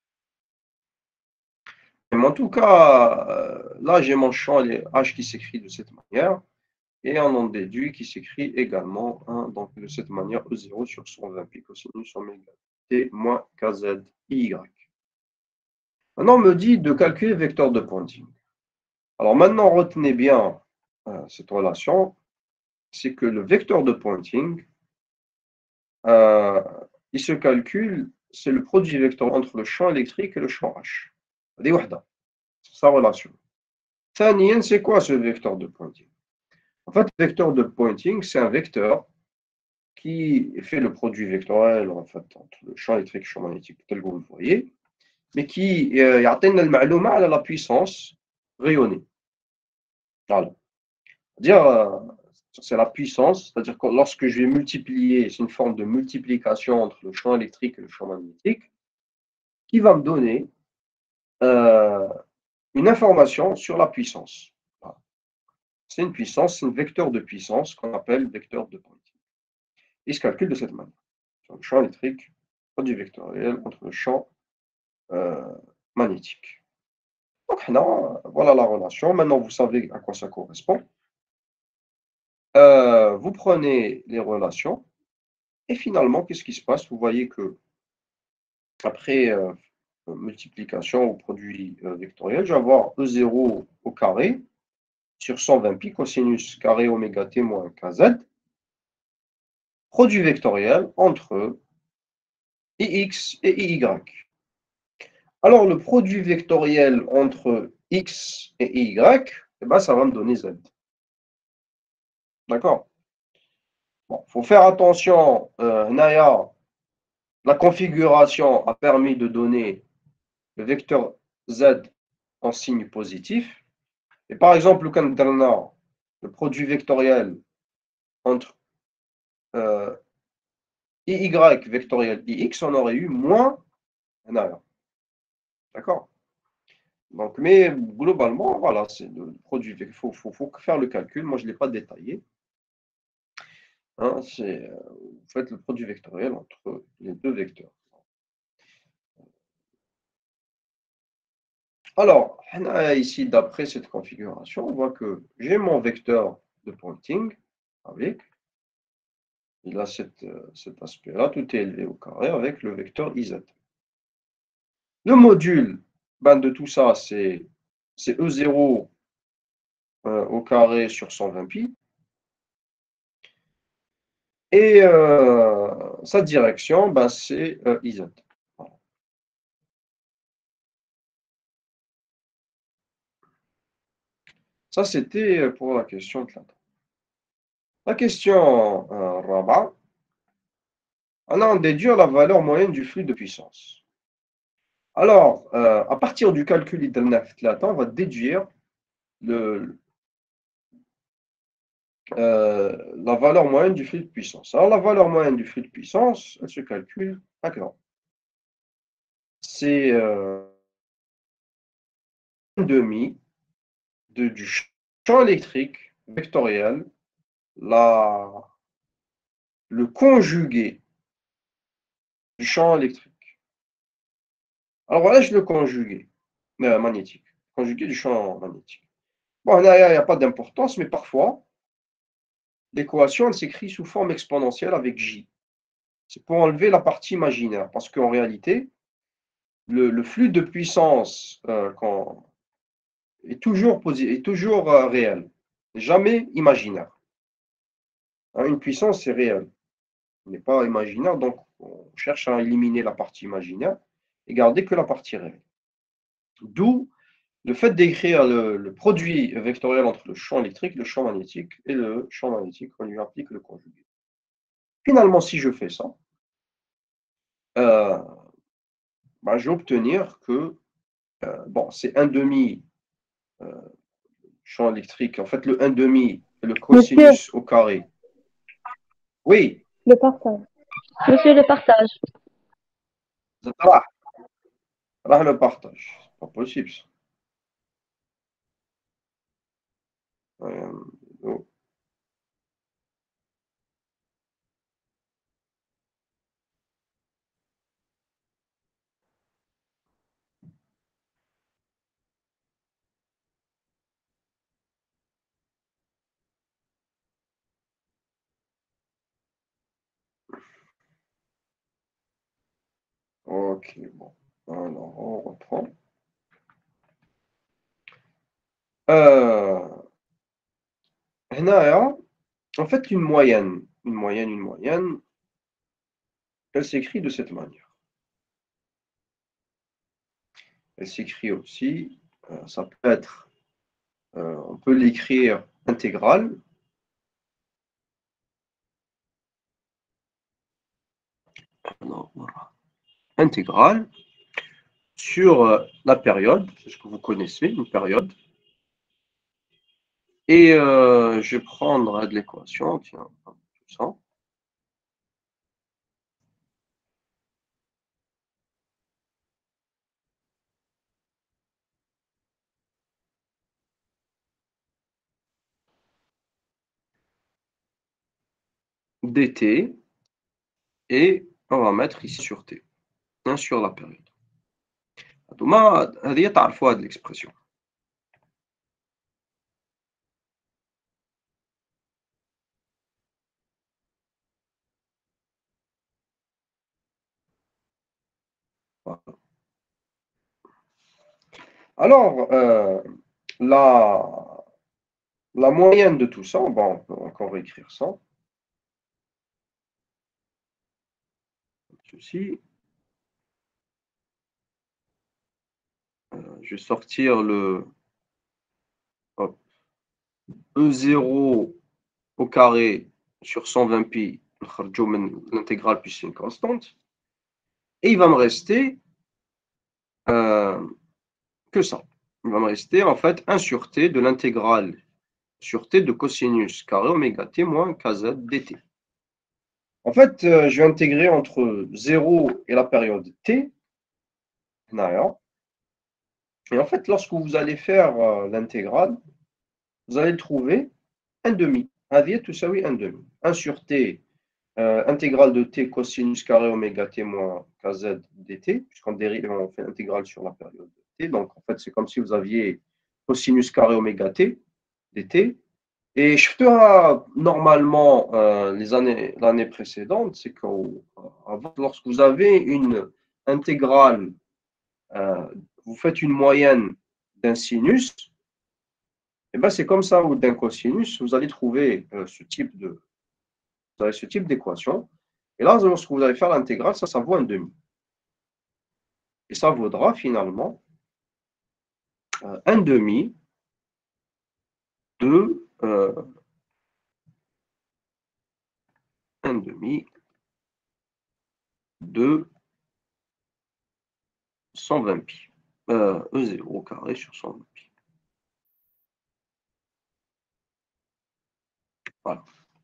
Mais en tout cas, euh, là, j'ai mon champ H qui s'écrit de cette manière. Et on en déduit qui s'écrit également hein, donc de cette manière E zéro sur cent vingt pi cosinus oméga t moins Kz Y. Maintenant, on me dit de calculer le vecteur de pointing. Alors maintenant, retenez bien euh, cette relation, c'est que le vecteur de pointing, euh, il se calcule, c'est le produit vecteur entre le champ électrique et le champ H. C'est sa relation. Thanien, c'est quoi ce vecteur de pointing? En fait, le vecteur de pointing, c'est un vecteur qui fait le produit vectoriel en fait, entre le champ électrique et le champ magnétique, tel que vous le voyez, mais qui euh, يعطينا المعلومة على la puissance rayonnée. Voilà. C'est-à-dire, euh, c'est la puissance, c'est-à-dire que lorsque je vais multiplier, c'est une forme de multiplication entre le champ électrique et le champ magnétique, qui va me donner euh, une information sur la puissance. Voilà. C'est une puissance, c'est un vecteur de puissance qu'on appelle vecteur de pointing. Il se calcule de cette manière. Sur le champ électrique, produit vectoriel entre le champ euh, magnétique. Donc, non, voilà la relation. Maintenant, vous savez à quoi ça correspond. Euh, vous prenez les relations et finalement, qu'est-ce qui se passe? Vous voyez que après euh, multiplication au produit euh, vectoriel, je vais avoir E zéro au carré sur cent vingt pi cosinus carré oméga t moins Kz, produit vectoriel entre Ix et Iy. Alors, le produit vectoriel entre X et Y, eh ben, ça va me donner Z. D'accord? Bon, il faut faire attention, euh, Naya, la configuration a permis de donner le vecteur Z en signe positif. Et par exemple, le le produit vectoriel entre euh, I Y vectoriel I X, on aurait eu moins Naya. D'accord? Donc, mais globalement, voilà, c'est le produit. Il faut, faut, faut faire le calcul. Moi, je ne l'ai pas détaillé. Hein, c'est, euh, vous faites le produit vectoriel entre les deux vecteurs. Alors, ici, d'après cette configuration, on voit que j'ai mon vecteur de pointing avec, il a cette, cet aspect-là, tout est élevé au carré avec le vecteur I Z. Le module ben, de tout ça, c'est E zéro euh, au carré sur cent vingt pi. Et euh, sa direction, ben, c'est euh, I Z. Voilà. Ça, c'était pour la question de la La question euh, Rabat, on a déduire la valeur moyenne du flux de puissance. Alors, euh, à partir du calcul de l'A, on va déduire le, euh, la valeur moyenne du flux de puissance. Alors, la valeur moyenne du flux de puissance, elle se calcule à grand. C'est euh, un demi de, du champ électrique vectoriel, la, le conjugué du champ électrique. Alors voilà, je le conjugué euh, magnétique, conjugué du champ magnétique. Bon, il n'y a, a pas d'importance, mais parfois, l'équation, elle s'écrit sous forme exponentielle avec J. C'est pour enlever la partie imaginaire, parce qu'en réalité, le, le flux de puissance euh, quand, est toujours, est toujours euh, réel, jamais imaginaire. Hein, une puissance, c'est réel, ce n'est pas imaginaire, donc on cherche à éliminer la partie imaginaire et garder que la partie réelle. D'où le fait d'écrire le, le produit vectoriel entre le champ électrique, le champ magnétique et le champ magnétique, on lui applique le conjugué. Finalement, si je fais ça, euh, ben, je vais obtenir que, euh, bon, c'est un demi euh, champ électrique. En fait, le un demi est le cosinus Monsieur, au carré. Oui, le partage. Monsieur, le partage. ça va. Là, le partage. C'est pas possible, ça. Euh, oh. Ok, bon. Alors, on reprend. Euh, هنايا, en fait, une moyenne, une moyenne, une moyenne, elle s'écrit de cette manière. Elle s'écrit aussi, euh, ça peut être, euh, on peut l'écrire intégrale. Alors, voilà. Intégrale sur euh, la période, c'est ce que vous connaissez, une période. Et euh, je vais prendre de l'équation, tiens, tout ça. dt, et on va mettre ici sur t, hein, sur la période. هذوما هذه تعرفوا هذه l'expression. Voilà. Alors, euh, la, la moyenne de tout ça, bon, on peut encore écrire ça. Ceci. Euh, je vais sortir le hop, E zéro au carré sur cent vingt pi, l'intégrale puis c'est une constante. Et il va me rester euh, que ça. Il va me rester en fait un sur t de l'intégrale sur t de cosinus carré oméga t moins kz dt. En fait, euh, je vais intégrer entre zéro et la période t. Et en fait, lorsque vous allez faire euh, l'intégrale, vous allez trouver un demi. هذه تساوي un demi. un sur t, euh, intégrale de t cosinus carré oméga t moins kz dt, puisqu'on dérive, on fait l'intégrale sur la période de t. Donc, en fait, c'est comme si vous aviez cosinus carré oméga t dt. Et je fais normalement euh, les années l'année précédente, c'est que lorsque vous avez une intégrale, euh, vous faites une moyenne d'un sinus, et ben c'est comme ça, ou d'un cosinus, vous allez trouver euh, ce type de vous avez ce type d'équation. Et là, lorsque vous allez faire l'intégrale, ça, ça vaut un demi. Et ça vaudra finalement euh, un demi de euh, un demi de cent vingt pi. Euh, E zéro carré sur cent vingt pi. Voilà.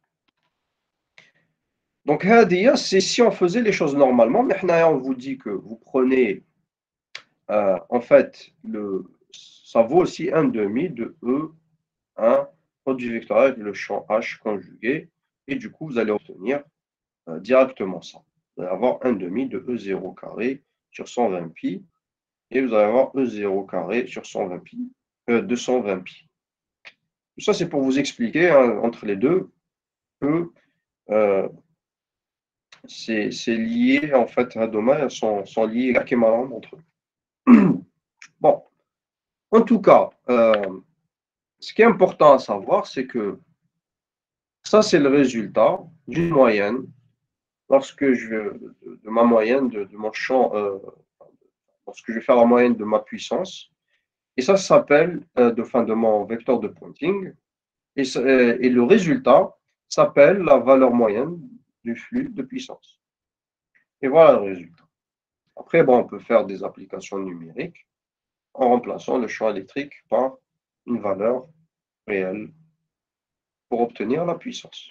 Donc, c'est si on faisait les choses normalement, mais on vous dit que vous prenez, euh, en fait, le, ça vaut aussi un demi de E, un produit vectoriel avec le champ H conjugué, et du coup, vous allez obtenir euh, directement ça. Vous allez avoir un demi de E zéro carré sur cent vingt pi, et vous allez avoir E zéro carré sur cent vingt pi, euh, deux cent vingt pi. Tout ça, c'est pour vous expliquer hein, entre les deux que euh, c'est lié, en fait, à domaine, sont, sont liés entre eux. Bon, en tout cas, euh, ce qui est important à savoir, c'est que ça, c'est le résultat d'une moyenne. Lorsque je de, de ma moyenne, de, de mon champ, euh, lorsque je vais faire la moyenne de ma puissance, et ça, ça s'appelle, euh, de, fin, de mon vecteur de pointing, et, et le résultat s'appelle la valeur moyenne du flux de puissance. Et voilà le résultat. Après, bon, on peut faire des applications numériques en remplaçant le champ électrique par une valeur réelle pour obtenir la puissance.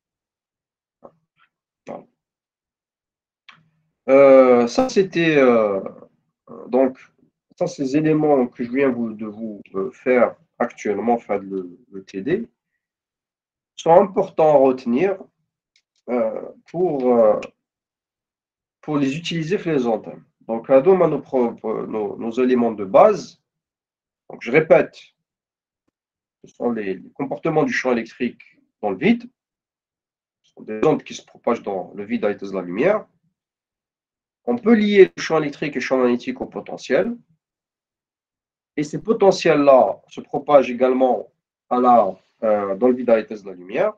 Voilà. Euh, ça, c'était euh, donc, ça, ces éléments que je viens vous, de vous euh, faire actuellement, faire le, le T D, sont importants à retenir euh, pour, euh, pour les utiliser sur les antennes. Donc, là, on a nos, propres, nos, nos éléments de base. Donc, je répète, ce sont les, les comportements du champ électrique dans le vide. Ce sont des ondes qui se propagent dans le vide à la vitesse de la lumière. On peut lier le champ électrique et le champ magnétique au potentiel. Et ces potentiels-là se propagent également à la, euh, dans le vide à la vitesse de la lumière.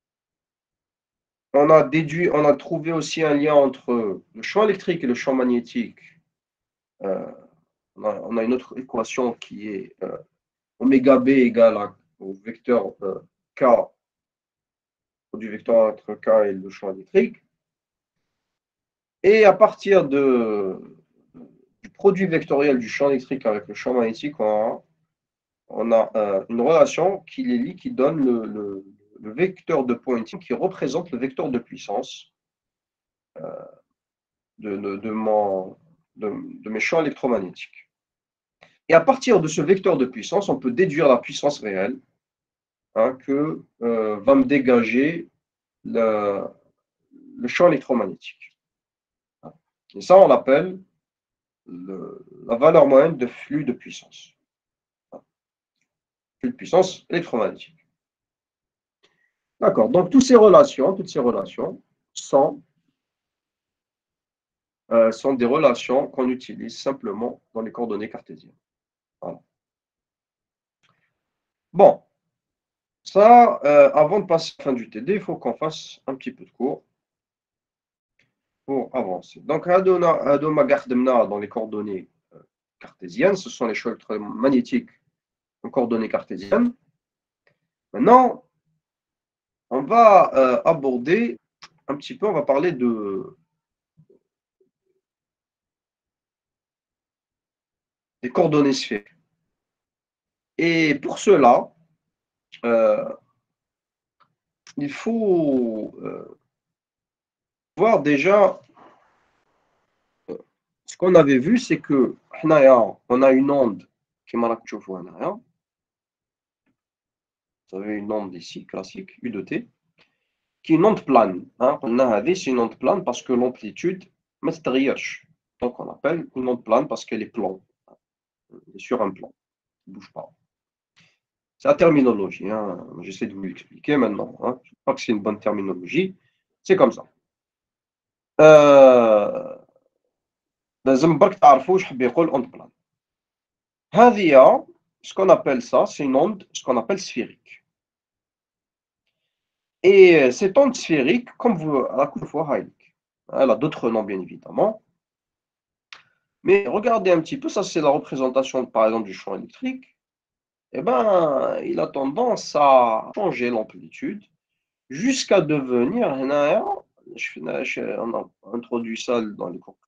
On a déduit, on a trouvé aussi un lien entre le champ électrique et le champ magnétique. Euh, on, a, on a une autre équation qui est euh, oméga B égale à, au vecteur euh, K, du vecteur entre K et le champ électrique. Et à partir de, du produit vectoriel du champ électrique avec le champ magnétique, on a, on a euh, une relation qui les lie, qui donne le, le, le vecteur de pointing qui représente le vecteur de puissance euh, de, de, de, mon, de, de mes champs électromagnétiques. Et à partir de ce vecteur de puissance, on peut déduire la puissance réelle hein, que euh, va me dégager le, le champ électromagnétique. Et ça, on l'appelle la valeur moyenne de flux de puissance. Flux de puissance électromagnétique. D'accord. Donc, toutes ces relations, toutes ces relations sont, euh, sont des relations qu'on utilise simplement dans les coordonnées cartésiennes. Voilà. Bon. Ça, euh, avant de passer à la fin du T D, il faut qu'on fasse un petit peu de cours pour avancer. Donc, dans les coordonnées cartésiennes, ce sont les champs électromagnétiques en coordonnées cartésiennes. Maintenant, on va euh, aborder un petit peu, on va parler de des coordonnées sphériques. Et pour cela, euh, il faut euh, voir déjà euh, ce qu'on avait vu, c'est que on a une onde qui m'a raconté. Vous avez une onde ici, classique, U de T, qui est une onde plane. Hein. C'est une onde plane parce que l'amplitude est donc on appelle une onde plane parce qu'elle est plane. Elle est sur un plan, elle ne bouge pas. C'est la terminologie. Hein. J'essaie de vous l'expliquer maintenant. Hein. Je crois que c'est une bonne terminologie. C'est comme ça. لازم برك تعرفوا واش حب يقول onde plane. هذه ce qu'on appelle ça, c'est une onde, ce qu'on appelle sphérique. Et cette onde sphérique, comme vous la fois, elle a d'autres noms bien évidemment. Mais regardez un petit peu, ça c'est la représentation par exemple du champ électrique. Eh ben, il a tendance à changer l'amplitude jusqu'à devenir, on a introduit ça dans les cours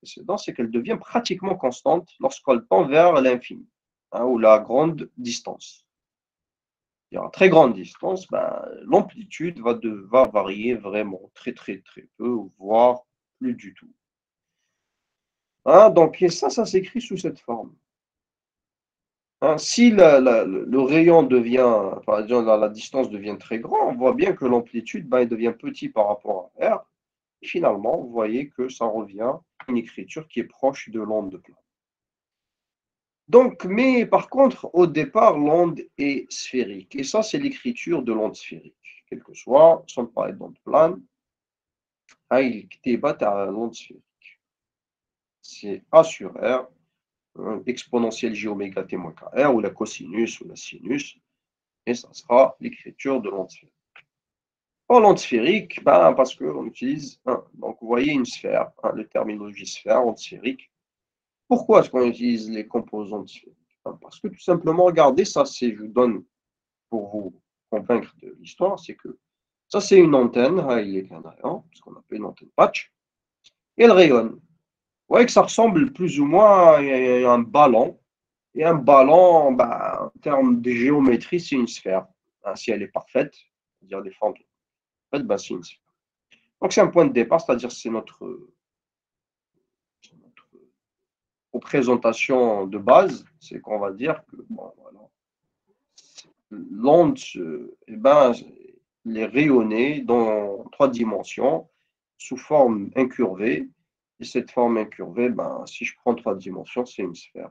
précédent, c'est qu'elle devient pratiquement constante lorsqu'elle tend vers l'infini, hein, ou la grande distance. Et à très grande distance, ben, l'amplitude va, de, va varier vraiment très très très peu, voire plus du tout. Hein, donc et ça, ça s'écrit sous cette forme. Hein, si la, la, le rayon devient, par exemple, la, la distance devient très grande, on voit bien que l'amplitude ben, devient petit par rapport à R. Et finalement, vous voyez que ça revient à une écriture qui est proche de l'onde plane. Donc, mais par contre, au départ, l'onde est sphérique. Et ça, c'est l'écriture de l'onde sphérique. Quel que soit, sans parler d'onde plane, il débat à l'onde sphérique. C'est A sur R, hein, exponentielle j oméga t moins kr, ou la cosinus, ou la sinus, et ça sera l'écriture de l'onde sphérique. En l'onde sphérique, ben, parce qu'on utilise, hein, donc vous voyez une sphère, hein, le terminologie sphère, onde sphérique. Pourquoi est-ce qu'on utilise les composantes sphériques? Parce que tout simplement, regardez, ça, c'est, je vous donne pour vous convaincre de l'histoire, c'est que ça, c'est une antenne, hein, il est un rayon, ce qu'on appelle une antenne patch, et elle rayonne. Vous voyez que ça ressemble plus ou moins à un ballon, et un ballon, ben, en termes de géométrie, c'est une sphère. Hein, si elle est parfaite, c'est-à-dire les formes parfaites, ben, c'est une sphère. Donc, c'est un point de départ, c'est-à-dire c'est notre, notre représentation de base, c'est qu'on va dire que bon, voilà, l'onde, eh ben, elle est rayonnée dans trois dimensions sous forme incurvée. Et cette forme incurvée, ben, si je prends trois dimensions, c'est une sphère.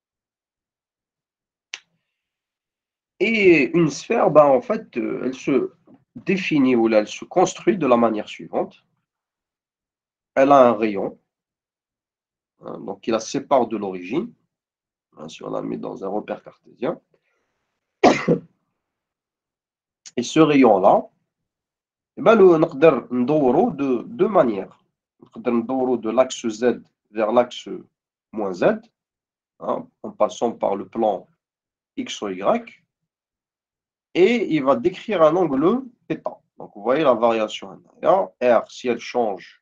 Et une sphère, ben, en fait, elle se définit ou là, elle se construit de la manière suivante. Elle a un rayon, hein, donc qui la sépare de l'origine, hein, si on la met dans un repère cartésien. Et ce rayon-là, eh ben, nous avons de deux manières. Nous de l'axe Z vers l'axe moins Z, hein, en passant par le plan X ou Y, et il va décrire un angle θ. Donc vous voyez la variation. R, si elle change,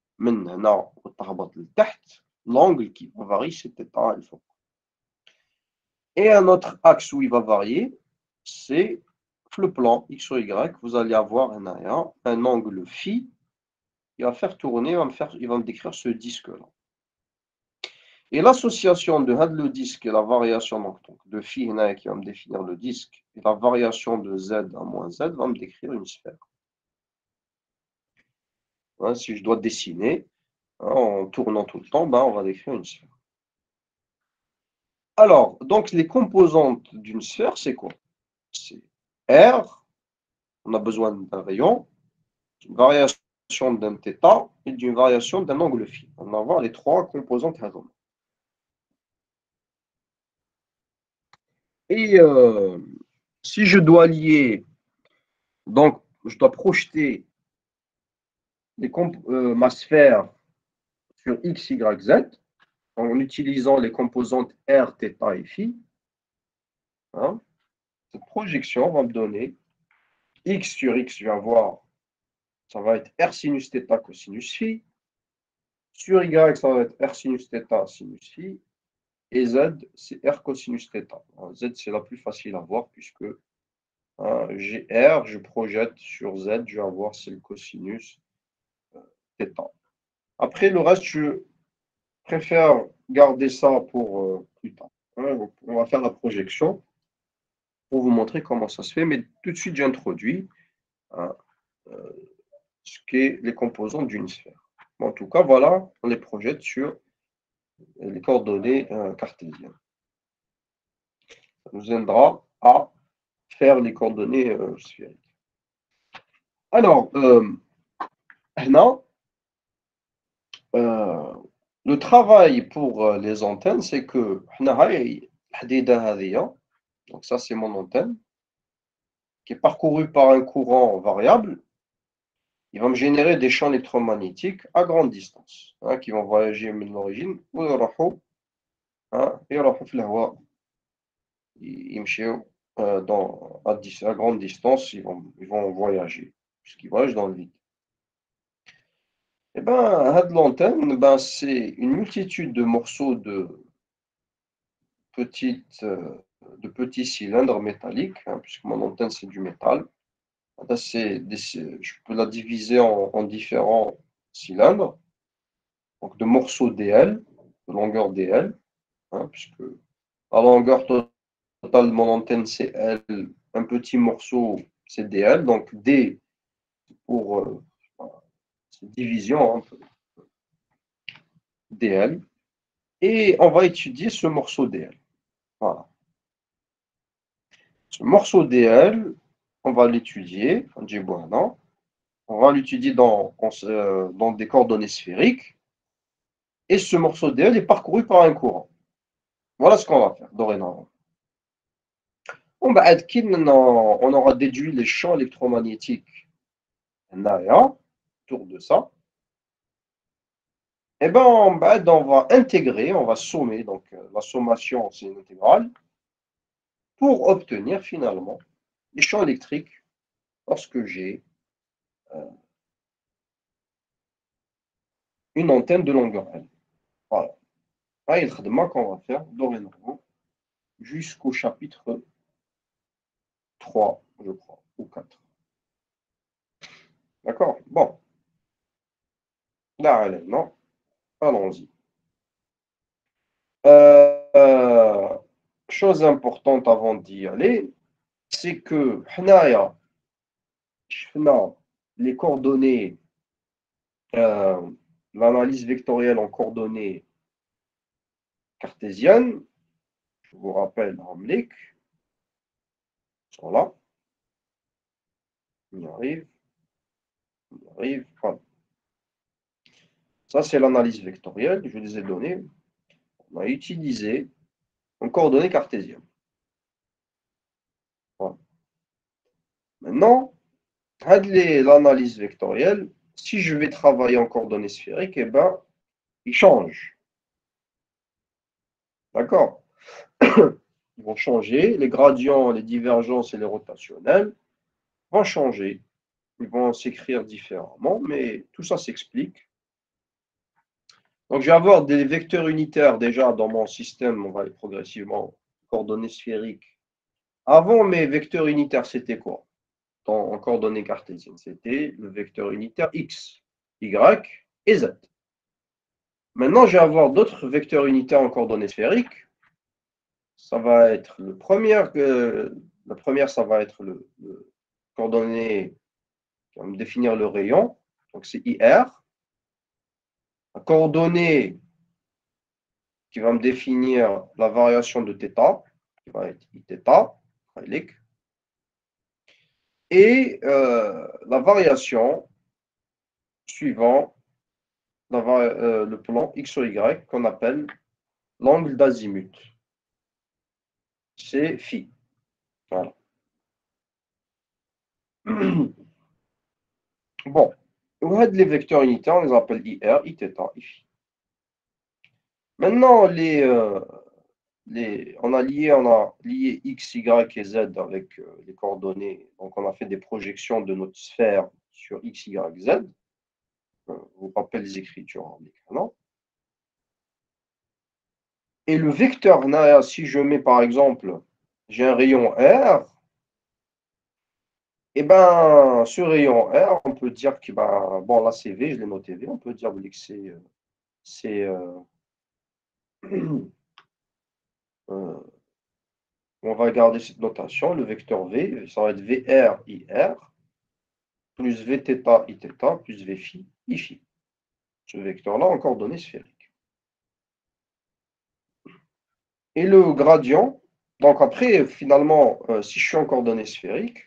l'angle qui varie, c'est θ. Et un autre axe où il va varier, c'est le plan X ou Y. Vous allez avoir un, un angle phi. Il va faire tourner, il va me, faire, il va me décrire ce disque-là. Et l'association de le disque et la variation donc, de phi qui va me définir le disque, et la variation de z à moins z va me décrire une sphère. Hein, si je dois dessiner, hein, en tournant tout le temps, ben, on va décrire une sphère. Alors, donc les composantes d'une sphère, c'est quoi? C'est R, on a besoin d'un rayon, d'une variation d'un θ et d'une variation d'un angle phi. On va avoir les trois composantes à zone. Et euh, si je dois lier, donc je dois projeter les euh, ma sphère sur X, Y, Z en utilisant les composantes R, θ et phi. Hein, cette projection va me donner X sur X, je vais avoir, ça va être R sinus θ cosinus phi. Sur Y, ça va être R sinus θ sinus phi. Et Z, c'est R cosinus θ. Z, c'est la plus facile à voir puisque hein, j'ai R, je projette sur Z, je vais avoir, c'est le cosinus θ. Après, le reste, je préfère garder ça pour euh, plus tard. Hein, on va faire la projection pour vous montrer comment ça se fait, mais tout de suite, j'introduis hein, euh, ce qu'est les composants d'une sphère. En tout cas, voilà, on les projette sur les coordonnées euh, cartésiennes. Ça nous aidera à faire les coordonnées euh, sphériques. Alors, euh, là, euh, le travail pour euh, les antennes, c'est que donc ça c'est mon antenne qui est parcourue par un courant variable. Il va me générer des champs électromagnétiques à grande distance, hein, qui vont voyager de l'origine ou dans à, à grande distance, ils vont, ils vont voyager puisqu'ils voyagent dans le vide. Eh ben, l'antenne, ben, c'est une multitude de morceaux de petites, euh, de petits cylindres métalliques, hein, puisque mon antenne, c'est du métal. Là, c'est des- je peux la diviser en, en différents cylindres, donc de morceaux D L, de longueur D L, hein, puisque la longueur totale de mon antenne, c'est L, un petit morceau, c'est D L, donc D pour euh, c'est division, hein, D L, et on va étudier ce morceau D L. Voilà. Ce morceau D L, on va l'étudier, on va l'étudier dans, euh, dans des coordonnées sphériques, et ce morceau D L est parcouru par un courant. Voilà ce qu'on va faire dorénavant. On aura déduit les champs électromagnétiques autour de ça. Et ben, on va intégrer, on va sommer, donc la sommation, c'est une intégrale, pour obtenir finalement les champs électriques lorsque j'ai euh, une antenne de longueur L. Voilà. C'est le travail qu'on va faire dorénavant jusqu'au chapitre trois, je crois, ou quatre. D'accord? Bon. Là, non. Allons-y. Euh, euh, chose importante avant d'y aller, c'est que les coordonnées, euh, l'analyse vectorielle en coordonnées cartésiennes, je vous rappelle, Ramlik, sont là. On y arrive. On y arrive. Voilà. Ça, c'est l'analyse vectorielle. Je les ai données. On a utilisé en coordonnées cartésiennes. Voilà. Maintenant, l'analyse vectorielle, si je vais travailler en coordonnées sphériques, eh ben, il change. D'accord? Ils vont changer. Les gradients, les divergences et les rotationnels vont changer. Ils vont s'écrire différemment, mais tout ça s'explique. Donc, je vais avoir des vecteurs unitaires déjà dans mon système. On va aller progressivement coordonnées sphériques. Avant, mes vecteurs unitaires, c'était quoi? En coordonnées cartésiennes, c'était le vecteur unitaire X, Y et Z. Maintenant, je vais avoir d'autres vecteurs unitaires en coordonnées sphériques. Ça va être le premier, euh, la première, ça va être le, le coordonnée qui va me définir le rayon. Donc, c'est I R. La coordonnée qui va me définir la variation de θ, qui va être Iθ, et euh, la variation suivant la, euh, le plan X ou Y qu'on appelle l'angle d'azimut. C'est phi. Voilà. Bon, les vecteurs unitaires, on les appelle I R, Iθ, Iφ. Maintenant, les, euh, les, on a lié, on a lié X, Y et Z avec euh, les coordonnées. Donc, on a fait des projections de notre sphère sur X, Y, Z. Euh, vous rappelez les écritures en non? Et le vecteur, si je mets par exemple, j'ai un rayon R, et ben ce rayon R, on peut dire que, ben, bon là c'est V, je l'ai noté V, on peut dire que c'est, c'est euh, euh, on va garder cette notation, le vecteur V, ça va être V R I R, plus V θ I θ, plus V phi I phi. Ce vecteur-là en coordonnées sphériques. Et le gradient, donc après, finalement, euh, si je suis en coordonnées sphériques,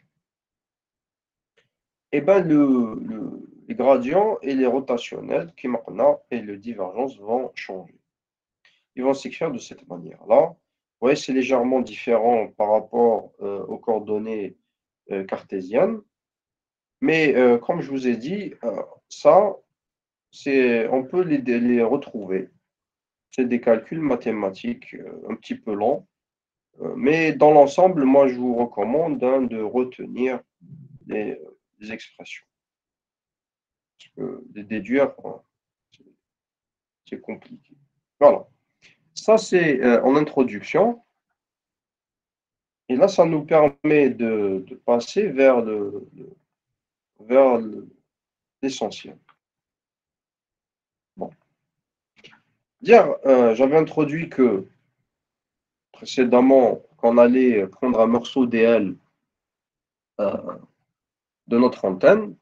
eh ben le, le, les gradients et les rotationnels, qui et les divergences vont changer. Ils vont s'écrire de cette manière-là. Vous voyez, c'est légèrement différent par rapport euh, aux coordonnées euh, cartésiennes. Mais euh, comme je vous ai dit, euh, ça, c'est, on peut les, les retrouver. C'est des calculs mathématiques euh, un petit peu longs. Euh, mais dans l'ensemble, moi, je vous recommande hein, de retenir les, les expressions. Parce que les déduire, c'est compliqué. Voilà. Ça, c'est euh, en introduction. Et là, ça nous permet de, de passer vers le, le- vers l'essentiel. Bon. Dire, euh, j'avais introduit que précédemment, qu'on allait prendre un morceau D L euh, de notre antenne.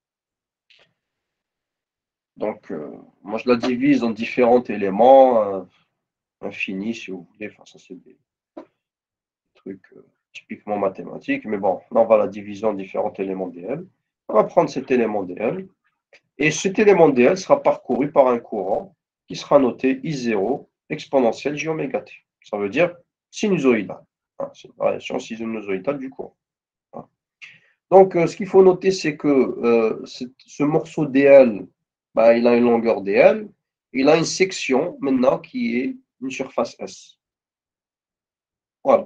Donc, euh, moi, je la divise en différents éléments, euh, infinis, si vous voulez. Enfin, ça, c'est des trucs euh, typiquement mathématiques. Mais bon, là, on va la diviser en différents éléments D L. On va prendre cet élément D L. Et cet élément D L sera parcouru par un courant qui sera noté I zéro exponentielle j oméga t. Ça veut dire sinusoïdal. Hein, c'est une variation sinusoïdale du courant. Hein. Donc, euh, ce qu'il faut noter, c'est que euh, ce morceau D L, bah, il a une longueur D L, il a une section maintenant qui est une surface S. Voilà.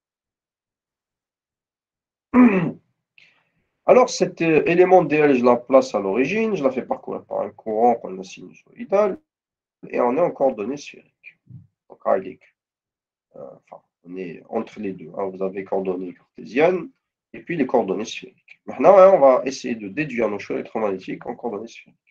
Alors, cet euh, élément D L, je la place à l'origine, je la fais parcourir par un courant qu'on a sinusoïdal, et on est en coordonnées sphériques. Donc, euh, enfin, on est entre les deux. Hein. Vous avez coordonnées cartésiennes et puis les coordonnées sphériques. Maintenant, hein, on va essayer de déduire nos champs électromagnétiques en coordonnées sphériques.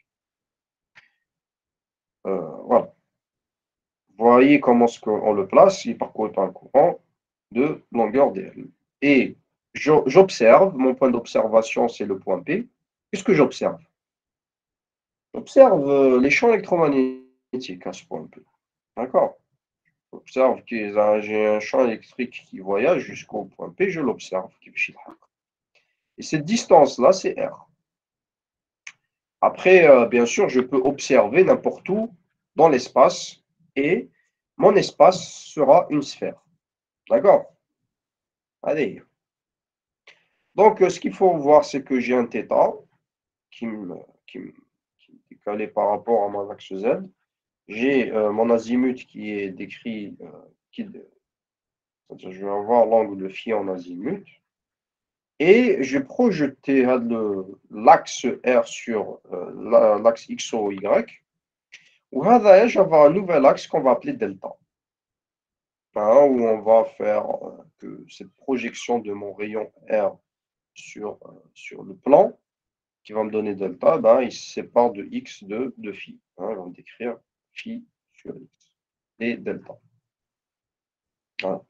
Euh, voilà. Vous voyez comment on le place, il est parcouru par un courant de longueur D L. Et j'observe, mon point d'observation, c'est le point P. Qu'est-ce que j'observe? J'observe les champs électromagnétiques à ce point P. D'accord? J'observe que j'ai un champ électrique qui voyage jusqu'au point P, je l'observe. Et cette distance-là, c'est R. Après, euh, bien sûr, je peux observer n'importe où dans l'espace et mon espace sera une sphère. D'accord? Allez. Donc, ce qu'il faut voir, c'est que j'ai un θ qui me, qui me, qui est décalé par rapport à mon axe Z. J'ai euh, mon azimut qui est décrit, euh, qui, c'est-à-dire je vais avoir l'angle de phi en azimut. Et je vais projeter l'axe R sur euh, l'axe X ou Y. Ou je vais avoir un nouvel axe qu'on va appeler delta. Hein, où on va faire euh, que cette projection de mon rayon R sur, euh, sur le plan, qui va me donner delta, ben, il se sépare de X de, de phi. Hein, on va décrire phi sur X et delta. Voilà.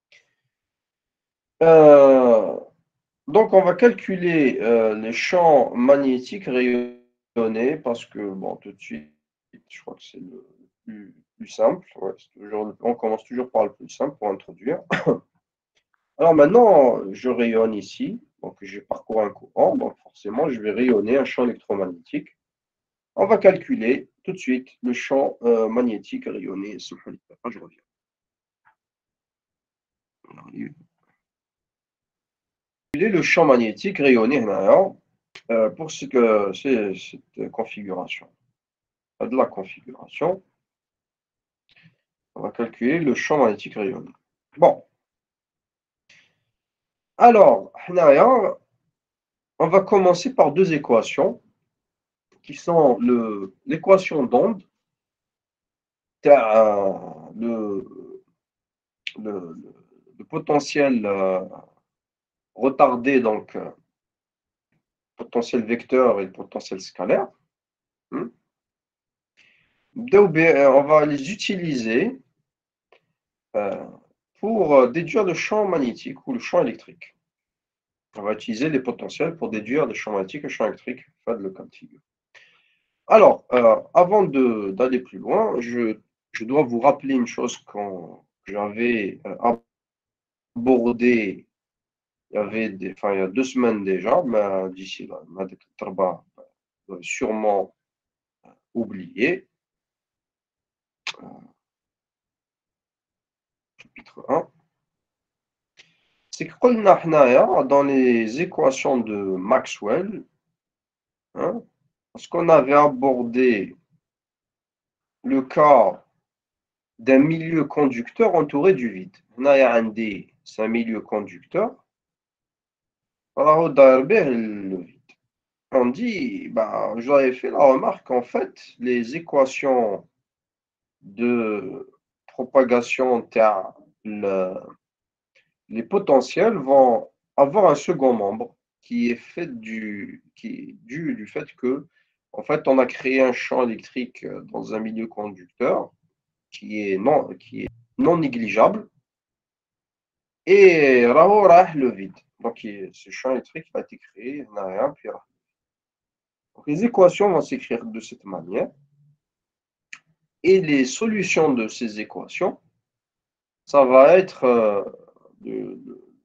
Euh, donc, on va calculer euh, les champs magnétiques rayonnés parce que, bon, tout de suite, je crois que c'est le plus, plus simple. Ouais, toujours, on commence toujours par le plus simple pour introduire. Alors maintenant, je rayonne ici, donc je parcours un courant, donc forcément, je vais rayonner un champ électromagnétique. On va calculer tout de suite le champ euh, magnétique rayonné. Je reviens. Le champ magnétique rayonné euh, pour ce que c'est cette configuration. De la configuration, on va calculer le champ magnétique rayonné. Bon. Alors, on va commencer par deux équations qui sont l'équation d'onde, le, le, le potentiel euh, retardé, donc euh, potentiel vecteur et le potentiel scalaire. Hmm. On va les utiliser euh, pour déduire le champ magnétique ou le champ électrique. On va utiliser les potentiels pour déduire le champ magnétique et le champ électrique. Pas de le cas de figure. Alors, euh, avant d'aller plus loin, je, je dois vous rappeler une chose quand j'avais euh, abordé, il y avait des, enfin, il y a deux semaines déjà, mais d'ici là, vous avez sûrement oublié. Chapitre un. C'est que dans les équations de Maxwell, hein, parce qu'on avait abordé le cas d'un milieu conducteur entouré du vide. C'est un milieu conducteur. Le vide. on dit, bah, je leur ai fait la remarque qu'en fait, les équations de propagation terre, le- les potentiels vont avoir un second membre qui est fait du, qui est dû du fait que, en fait, on a créé un champ électrique dans un milieu conducteur qui est non, qui est non négligeable et راهو راح le vide. Donc, il- ce champ électrique a été créé, n'a rien, puis راح. Donc, les équations vont s'écrire de cette manière et les solutions de ces équations, ça va être euh, le,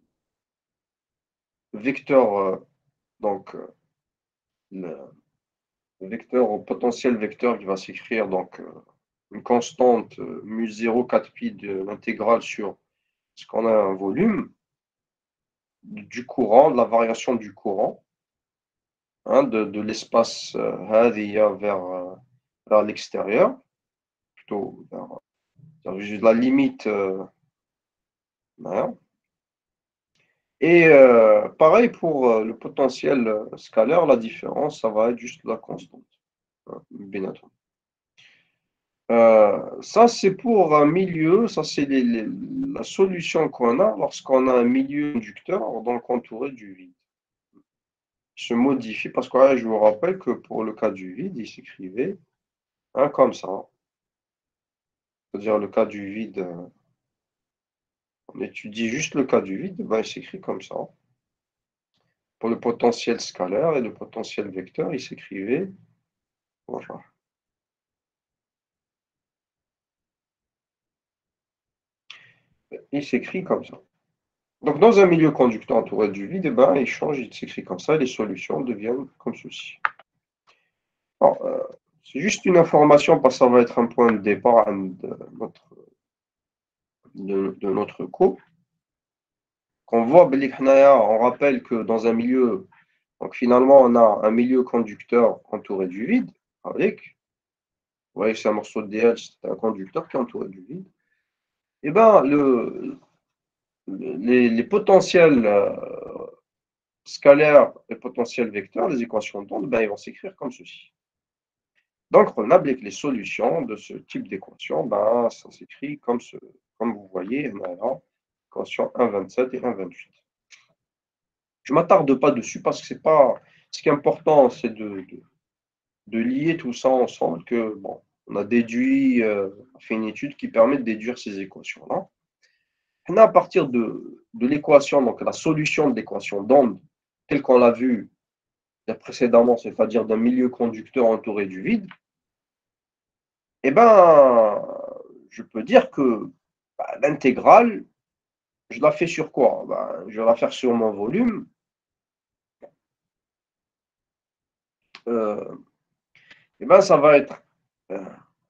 le vecteur, euh, donc euh, le, le vecteur au potentiel vecteur qui va s'écrire donc euh, une constante euh, mu zéro quatre pi de l'intégrale sur ce qu'on a un volume du courant, de la variation du courant, hein, de, de l'espace euh, vers, euh, vers l'extérieur, plutôt vers, vers la limite. Euh, hein. Et euh, pareil pour euh, le potentiel euh, scalaire, la différence, ça va être juste la constante. Hein, bien entendu. Euh, ça, c'est pour un milieu, ça, c'est les- les- la solution qu'on a lorsqu'on a un milieu conducteur donc entouré du vide. Il se modifie parce que ouais, je vous rappelle que pour le cas du vide, il s'écrivait hein, comme ça. C'est-à-dire le cas du vide, euh, on étudie juste le cas du vide, ben, il s'écrit comme ça. Pour le potentiel scalaire et le potentiel vecteur, il s'écrivait voilà. Il s'écrit comme ça. Donc, dans un milieu conducteur entouré du vide, eh ben, il change, il s'écrit comme ça, et les solutions deviennent comme ceci. Alors, euh, c'est juste une information parce que ça va être un point de départ de notre, de, de notre cours. Qu'on voit, on rappelle que dans un milieu, donc finalement, on a un milieu conducteur entouré du vide, avec, vous voyez, c'est un morceau de D L, c'est un conducteur qui est entouré du vide. Eh bien, le, les, les potentiels euh, scalaires et potentiels vecteurs, les équations d'onde, ben, ils vont s'écrire comme ceci. Donc, on applique les solutions de ce type d'équation, ben, ça s'écrit comme, ce, comme vous voyez, équation un virgule vingt-sept et un virgule vingt-huit. Je ne m'attarde pas dessus parce que c'est pas. Ce qui est important, c'est de, de, de, lier tout ça ensemble, que bon, on a déduit, euh, on a fait une étude qui permet de déduire ces équations-là. On a à partir de, de l'équation, donc la solution de l'équation d'onde, telle qu'on l'a vue précédemment, c'est-à-dire d'un milieu conducteur entouré du vide, eh ben, je peux dire que bah, l'intégrale, je la fais sur quoi? Ben, je vais la faire sur mon volume. Euh, eh ben, ça va être euh,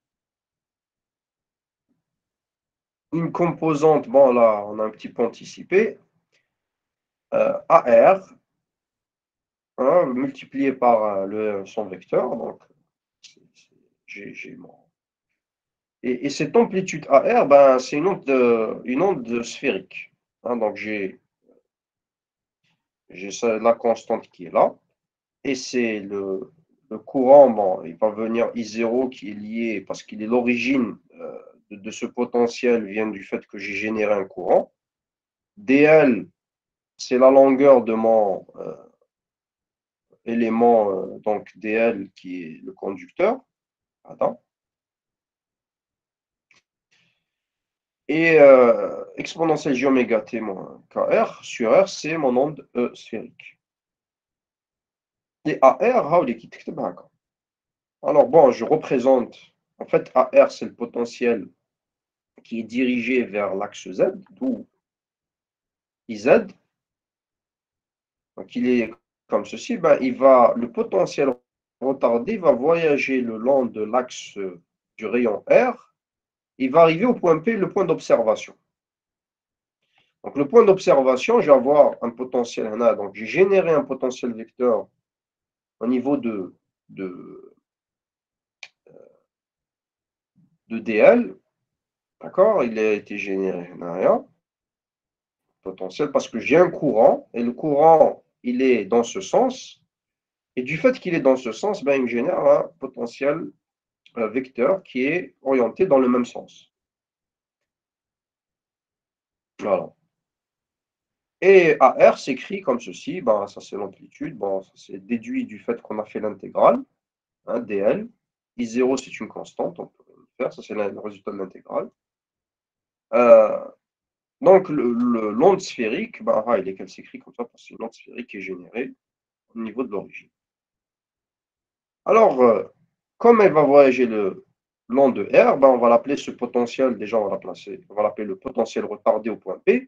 une composante, bon là, on a un petit peu anticipé, euh, A R, hein, multiplié par euh, le, son vecteur, donc j'ai mon. Et, et, cette amplitude A R, ben, c'est une onde, de, une onde sphérique. Hein, donc j'ai la constante qui est là, et c'est le, le courant, bon, il va venir I zéro qui est lié, parce qu'il est l'origine euh, de, de ce potentiel, vient du fait que j'ai généré un courant. D L, c'est la longueur de mon euh, élément, euh, donc D L qui est le conducteur. Attends. Et euh, exponentielle j oméga t moins kr sur R, c'est mon onde E sphérique. Et A R, alors bon, je représente, en fait, A R, c'est le potentiel qui est dirigé vers l'axe Z, d'où I Z. Donc il est comme ceci, ben, il va, le potentiel retardé va voyager le long de l'axe du rayon R, il va arriver au point P, le point d'observation. Donc le point d'observation, je vais avoir un potentiel, donc j'ai généré un potentiel vecteur au niveau de, de, de D L, d'accord, il a été généré, rien, potentiel, parce que j'ai un courant, et le courant, il est dans ce sens, Et du fait qu'il est dans ce sens, ben, il me génère un potentiel euh, vecteur qui est orienté dans le même sens. Voilà. Et A R s'écrit comme ceci, ben, ça c'est l'amplitude, bon, ça c'est déduit du fait qu'on a fait l'intégrale, hein, dl. I zéro c'est une constante, on peut le faire, ça c'est le résultat de l'intégrale. Euh, donc l'onde sphérique, ben, ah, il est qu'elle s'écrit comme ça parce que c'est une onde sphérique qui est générée au niveau de l'origine. Alors, euh, comme elle va voyager le long de R, ben, on va l'appeler ce potentiel, déjà on va placer, on va l'appeler le potentiel retardé au point P.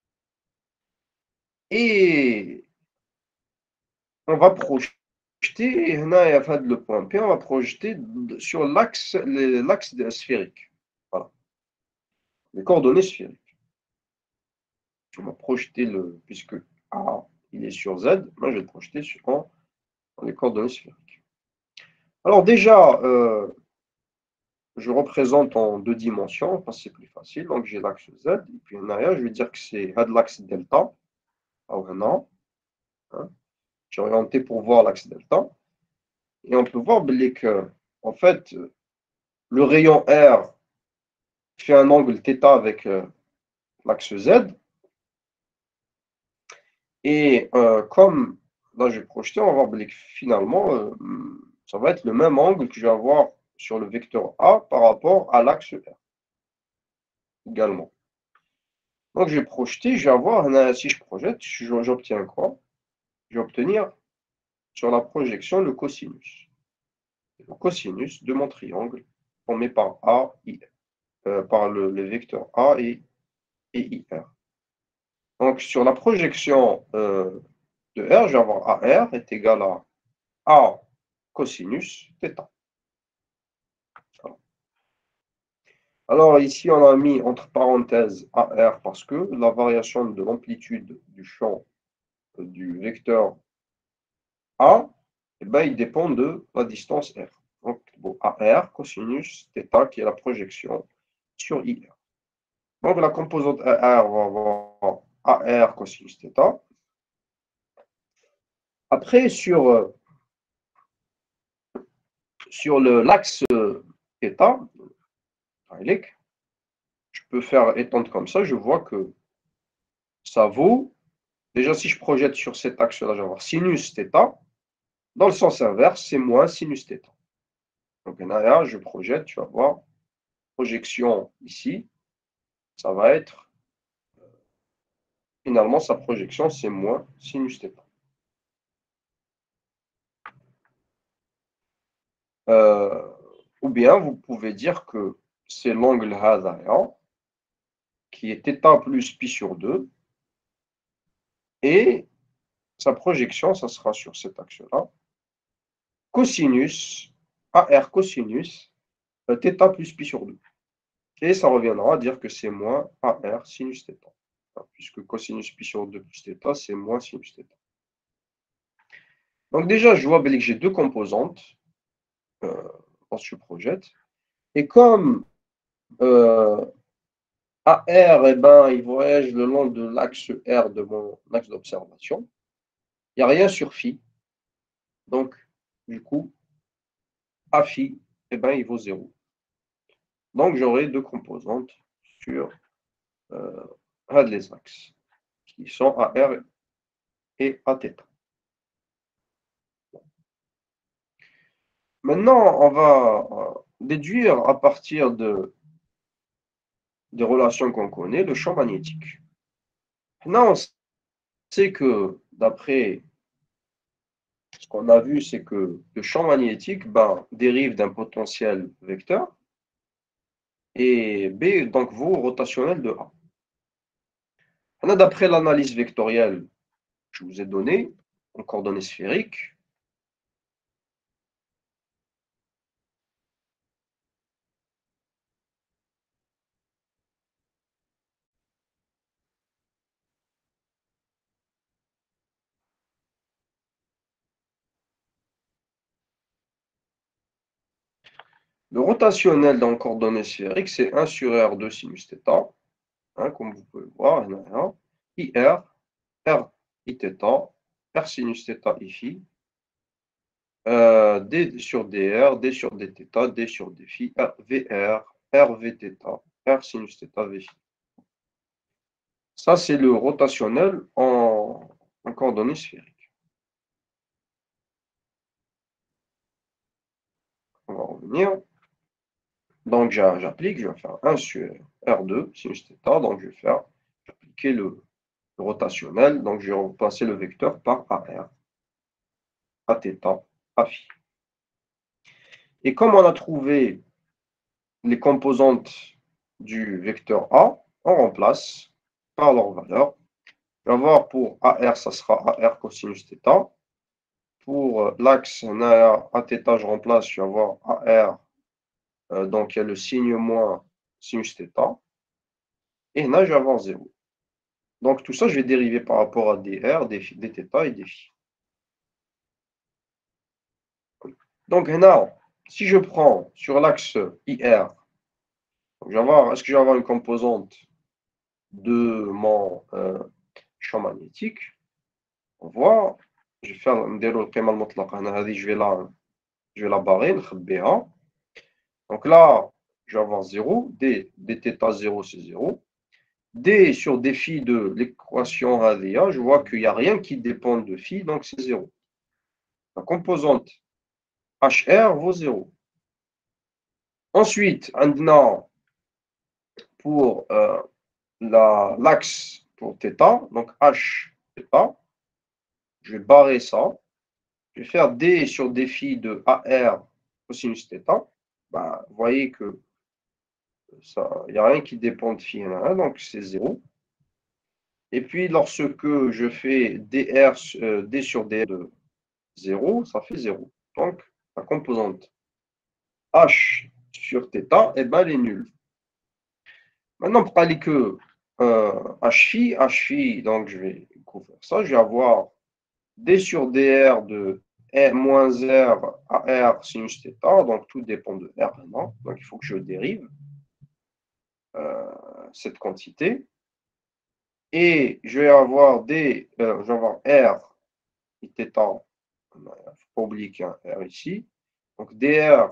Et on va projeter, le point P, on va projeter sur l'axe l'axe sphérique. Voilà. Les coordonnées sphériques. On va projeter le, puisque A il est sur Z, moi je vais le projeter sur en, les coordonnées sphériques. Alors déjà, euh, je représente en deux dimensions, parce que c'est plus facile. Donc j'ai l'axe Z, et puis en arrière, je vais dire que c'est l'axe delta. Ah ouais, non. Hein. J'ai orienté pour voir l'axe delta. Et on peut voir que, en fait, le rayon R fait un angle θ avec euh, l'axe Z. Et euh, comme là, je vais projeter, on va voir que finalement, euh, ça va être le même angle que je vais avoir sur le vecteur A par rapport à l'axe R également. Donc, je vais projeter, je vais avoir, si je projette, j'obtiens quoi? Je vais obtenir sur la projection le cosinus. Le cosinus de mon triangle formé par A, I, euh, par le, les vecteurs A et, et I R. Donc, sur la projection euh, de R, je vais avoir A R est égal à A cosinus θ. Alors ici, on a mis entre parenthèses A R parce que la variation de l'amplitude du champ euh, du vecteur A, eh ben, il dépend de la distance R. Donc, bon, A R cosinus θ qui est la projection sur I R. Donc, la composante A R va avoir A R cosinus θ. Après, sur, sur l'axe θ, je peux faire étendre comme ça, je vois que ça vaut, déjà si je projette sur cet axe-là, je vais avoir sinus θ. Dans le sens inverse, c'est moins sinus θ. Donc, en arrière, je projette, tu vas voir, projection ici, ça va être, finalement, sa projection, c'est moins sinus θ. Euh, ou bien, vous pouvez dire que c'est l'angle hadaya, qui est θ plus pi sur deux, et sa projection, ça sera sur cet axe-là, cosinus, A R cosinus, θ plus pi sur deux. Et ça reviendra à dire que c'est moins A R sinus θ. Puisque cosinus pi sur deux plus θ, c'est moins sinus θ. Donc déjà, je vois que j'ai deux composantes euh, quand je projette. Et comme euh, A R, eh ben, il voyage le long de l'axe R de mon axe d'observation, il n'y a rien sur phi. Donc, du coup, A phi, eh ben, il vaut zéro. Donc, j'aurai deux composantes sur euh, les axes, qui sont A R et A θ. Maintenant, on va déduire à partir de, des relations qu'on connaît le champ magnétique. Maintenant, on sait que d'après ce qu'on a vu, c'est que le champ magnétique ben, dérive d'un potentiel vecteur et B donc vaut rotationnel de A. Maintenant, d'après l'analyse vectorielle que je vous ai donnée en coordonnées sphériques, le rotationnel dans coordonnées sphériques, c'est un sur R de sinus θ, hein, comme vous pouvez voir, I R, R I θ, R sinus θ I phi, euh, D sur dr, D sur dθ, D sur dφ, Vr, R Vθ, R sinus θ, Vφ. Ça, c'est le rotationnel en, en coordonnées sphériques. On va revenir. Donc, j'applique, je vais faire un sur R deux, sinus θ, donc je vais faire, appliquer le, le rotationnel, donc je vais remplacer le vecteur par AR, Aθ, Aφ. Et comme on a trouvé les composantes du vecteur A, on remplace par leur valeur. Je vais avoir pour A R, ça sera A R cosinus θ. Pour l'axe Aθ, je remplace, je vais avoir A R, euh, donc il y a le signe moins sinus θ. Et là, je vais avoir zéro. Donc tout ça, je vais dériver par rapport à dr, dθ et dφ. Donc là, si je prends sur l'axe I R, je vais avoir, est-ce que je vais avoir une composante de mon euh, champ magnétique? On voit, je vais faire نديرو القيمة المطلقة هنا هذه je vais la je vais la barrer نخبيها. Donc là, je vais avoir zéro, d dθ zéro c'est zéro. D sur dφ de l'équation هذه, je vois qu'il n'y a rien qui dépend de phi, donc c'est zéro. La composante H R vaut zéro. Ensuite, عندنا pour euh, l'axe pour θ, donc H θ, je vais barrer ça. Je vais faire D sur dφ de A R cosinus θ. Bah, vous voyez que ça, il n'y a rien qui dépend de phi, hein, donc c'est zéro. Et puis, lorsque je fais dr, euh, d sur dr de zéro, ça fait zéro. Donc, la composante H sur θ, eh ben, elle est nulle. Maintenant, pour aller que euh, Hφ, Hφ, donc je vais couvrir ça, je vais avoir d sur dr de R moins R à R sinus θ, donc tout dépend de R maintenant, donc il faut que je dérive euh, cette quantité. Et je vais avoir D, euh, je vais avoir R et θ, il ne faut pas oublier qu'il y a un R ici, donc dr,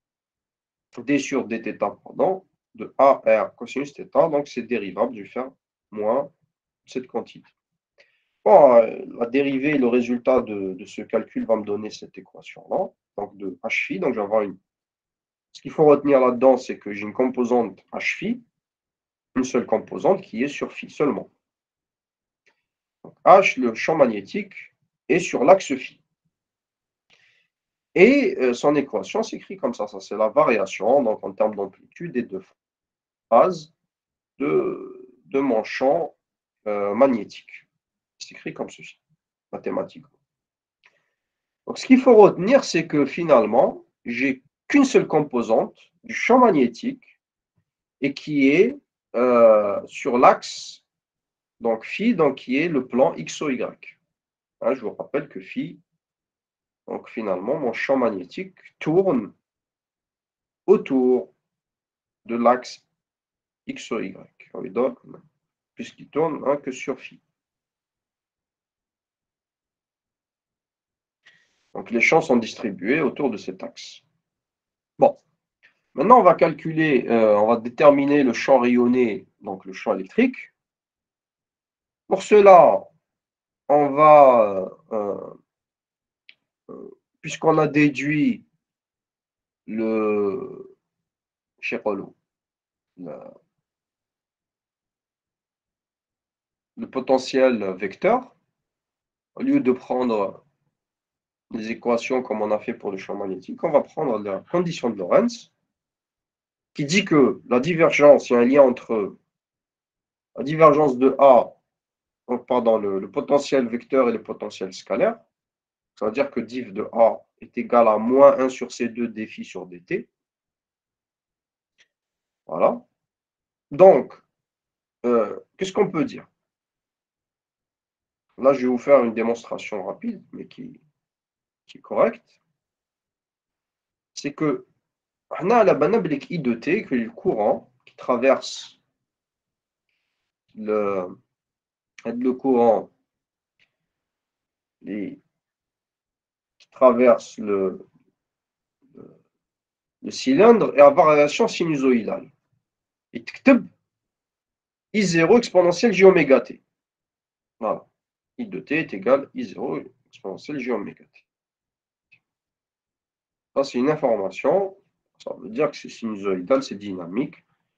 D sur dθ, pardon, de A R cosinus θ, donc c'est dérivable, je vais faire moins cette quantité. Bon, la dérivée, le résultat de, de ce calcul va me donner cette équation-là, donc de Hφ. Donc, je vais avoir une. Ce qu'il faut retenir là-dedans, c'est que j'ai une composante Hφ, une seule composante qui est sur Φ seulement. Donc, H, le champ magnétique, est sur l'axe Φ. Et euh, son équation s'écrit comme ça. Ça, c'est la variation, donc en termes d'amplitude et de phase de, de mon champ euh, magnétique. C'est écrit comme ceci, mathématiquement. Donc, ce qu'il faut retenir, c'est que finalement, j'ai qu'une seule composante du champ magnétique et qui est euh, sur l'axe, donc phi, donc qui est le plan X O Y. Hein, je vous rappelle que phi, donc finalement, mon champ magnétique tourne autour de l'axe X O Y. Puisqu'il tourne hein, que sur phi. Donc les champs sont distribués autour de cet axe. Bon, maintenant on va calculer, euh, on va déterminer le champ rayonné, donc le champ électrique. Pour cela, on va, euh, euh, puisqu'on a déduit le, le, le potentiel vecteur, au lieu de prendre les équations comme on a fait pour le champ magnétique, on va prendre la condition de Lorentz, qui dit que la divergence, il y a un lien entre la divergence de A, donc pardon, le, le potentiel vecteur et le potentiel scalaire. Ça veut dire que div de A est égal à moins un sur C deux dφ sur dt. Voilà. Donc, euh, qu'est-ce qu'on peut dire? Là, je vais vous faire une démonstration rapide, mais qui, qui est correcte. C'est que on a la banablik I de T, que le courant qui traverse le, le courant les, traverse le, le, le cylindre et à variation sinusoïdale. Et t'kteb I zéro exponentielle j oméga t. Voilà. I de t est égal à I zéro exponentielle j oméga t. Ça, c'est une information. Ça veut dire que c'est sinusoïdal, c'est dynamique.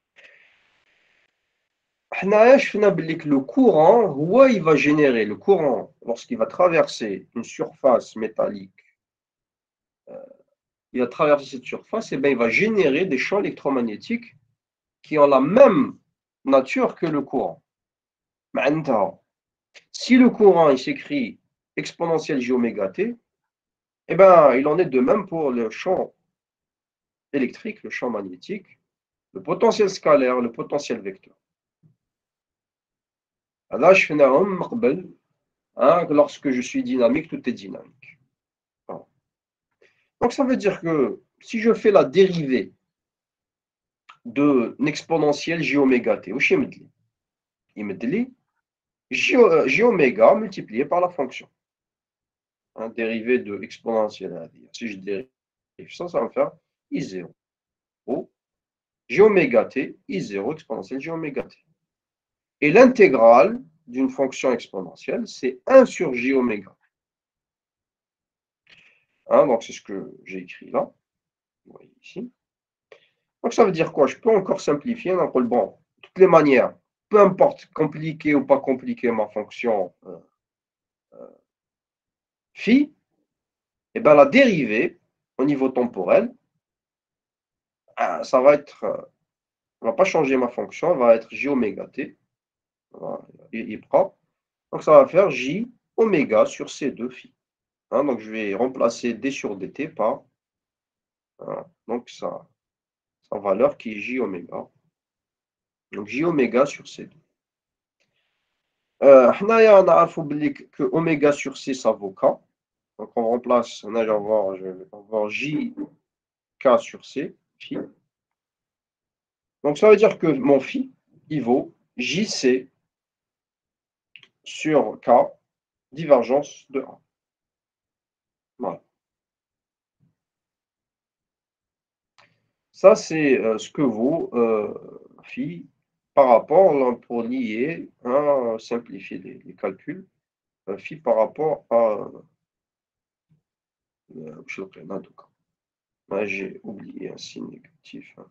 Le courant, il va générer le courant lorsqu'il va traverser une surface métallique. Euh, il va traverser cette surface, et bien il va générer des champs électromagnétiques qui ont la même nature que le courant. Maintenant, si le courant il s'écrit exponentielle j oméga t, eh ben, il en est de même pour le champ électrique, le champ magnétique, le potentiel scalaire, le potentiel vecteur. Là, je fais un lorsque je suis dynamique, tout est dynamique. Voilà. Donc, ça veut dire que si je fais la dérivée de exponentielle j oméga t, il me dit j oméga multiplié par la fonction. Un dérivé de exponentielle. Si je dérive ça, ça va me faire I zéro. J oméga t, I zéro exponentielle j oméga t. Et l'intégrale d'une fonction exponentielle, c'est un sur j oméga. Hein, donc, c'est ce que j'ai écrit là. Vous voyez ici. Donc, ça veut dire quoi? Je peux encore simplifier. Donc, bon, de toutes les manières, peu importe compliqué ou pas compliqué ma fonction euh, euh, phi, et bien la dérivée au niveau temporel, euh, ça va être, euh, on ne va pas changer ma fonction, elle va être j oméga t. Voilà, il est propre. Donc, ça va faire j oméga sur c deux phi. Hein, donc, je vais remplacer d sur dt par, voilà, donc, ça, sa valeur qui est j oméga. Donc, j oméga sur c deux. Euh, on a que oméga sur c, ça vaut k. Donc, on remplace, on a, je vais avoir, je vais avoir j k sur c, phi. Donc, ça veut dire que mon phi, il vaut jc sur k, divergence de un. Voilà. Ça, c'est euh, ce que vaut euh, phi par rapport, là, pour lier, hein, simplifier les, les calculs, euh, phi par rapport à euh, je le prends, en tout cas. Là, j'ai oublié un signe négatif. Hein.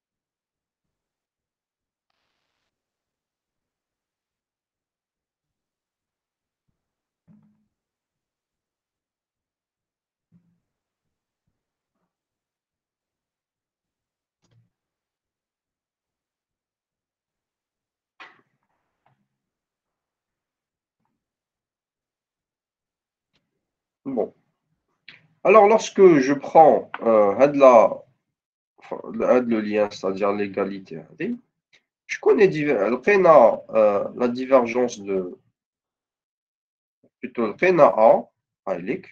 Bon. Alors, lorsque je prends euh, la, enfin, le lien, c'est-à-dire l'égalité, je connais euh, la divergence de plutôt le A, Heilig.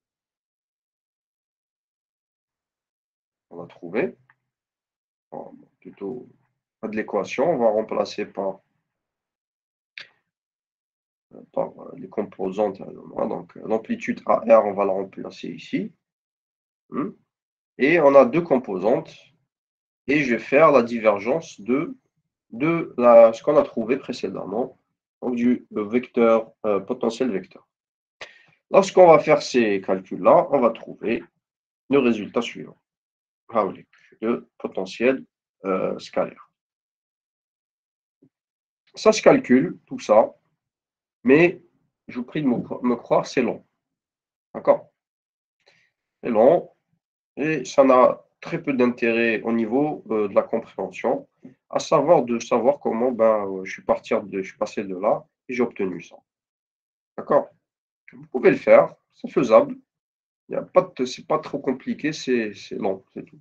On va trouver plutôt de l'équation, on va remplacer par, par les composantes. Donc, l'amplitude A R, on va la remplacer ici. Et on a deux composantes. Et je vais faire la divergence de, de la, ce qu'on a trouvé précédemment, donc du vecteur, euh, potentiel vecteur. Lorsqu'on va faire ces calculs-là, on va trouver le résultat suivant. Le potentiel euh, scalaire. Ça se calcule, tout ça, mais je vous prie de me, me croire, c'est long. D'accord? C'est long et ça n'a très peu d'intérêt au niveau euh, de la compréhension, à savoir de savoir comment ben, je, suis parti de, je suis passé de là et j'ai obtenu ça. D'accord? Vous pouvez le faire, c'est faisable. Il y a pas de, c'est pas trop compliqué, c'est long, c'est tout.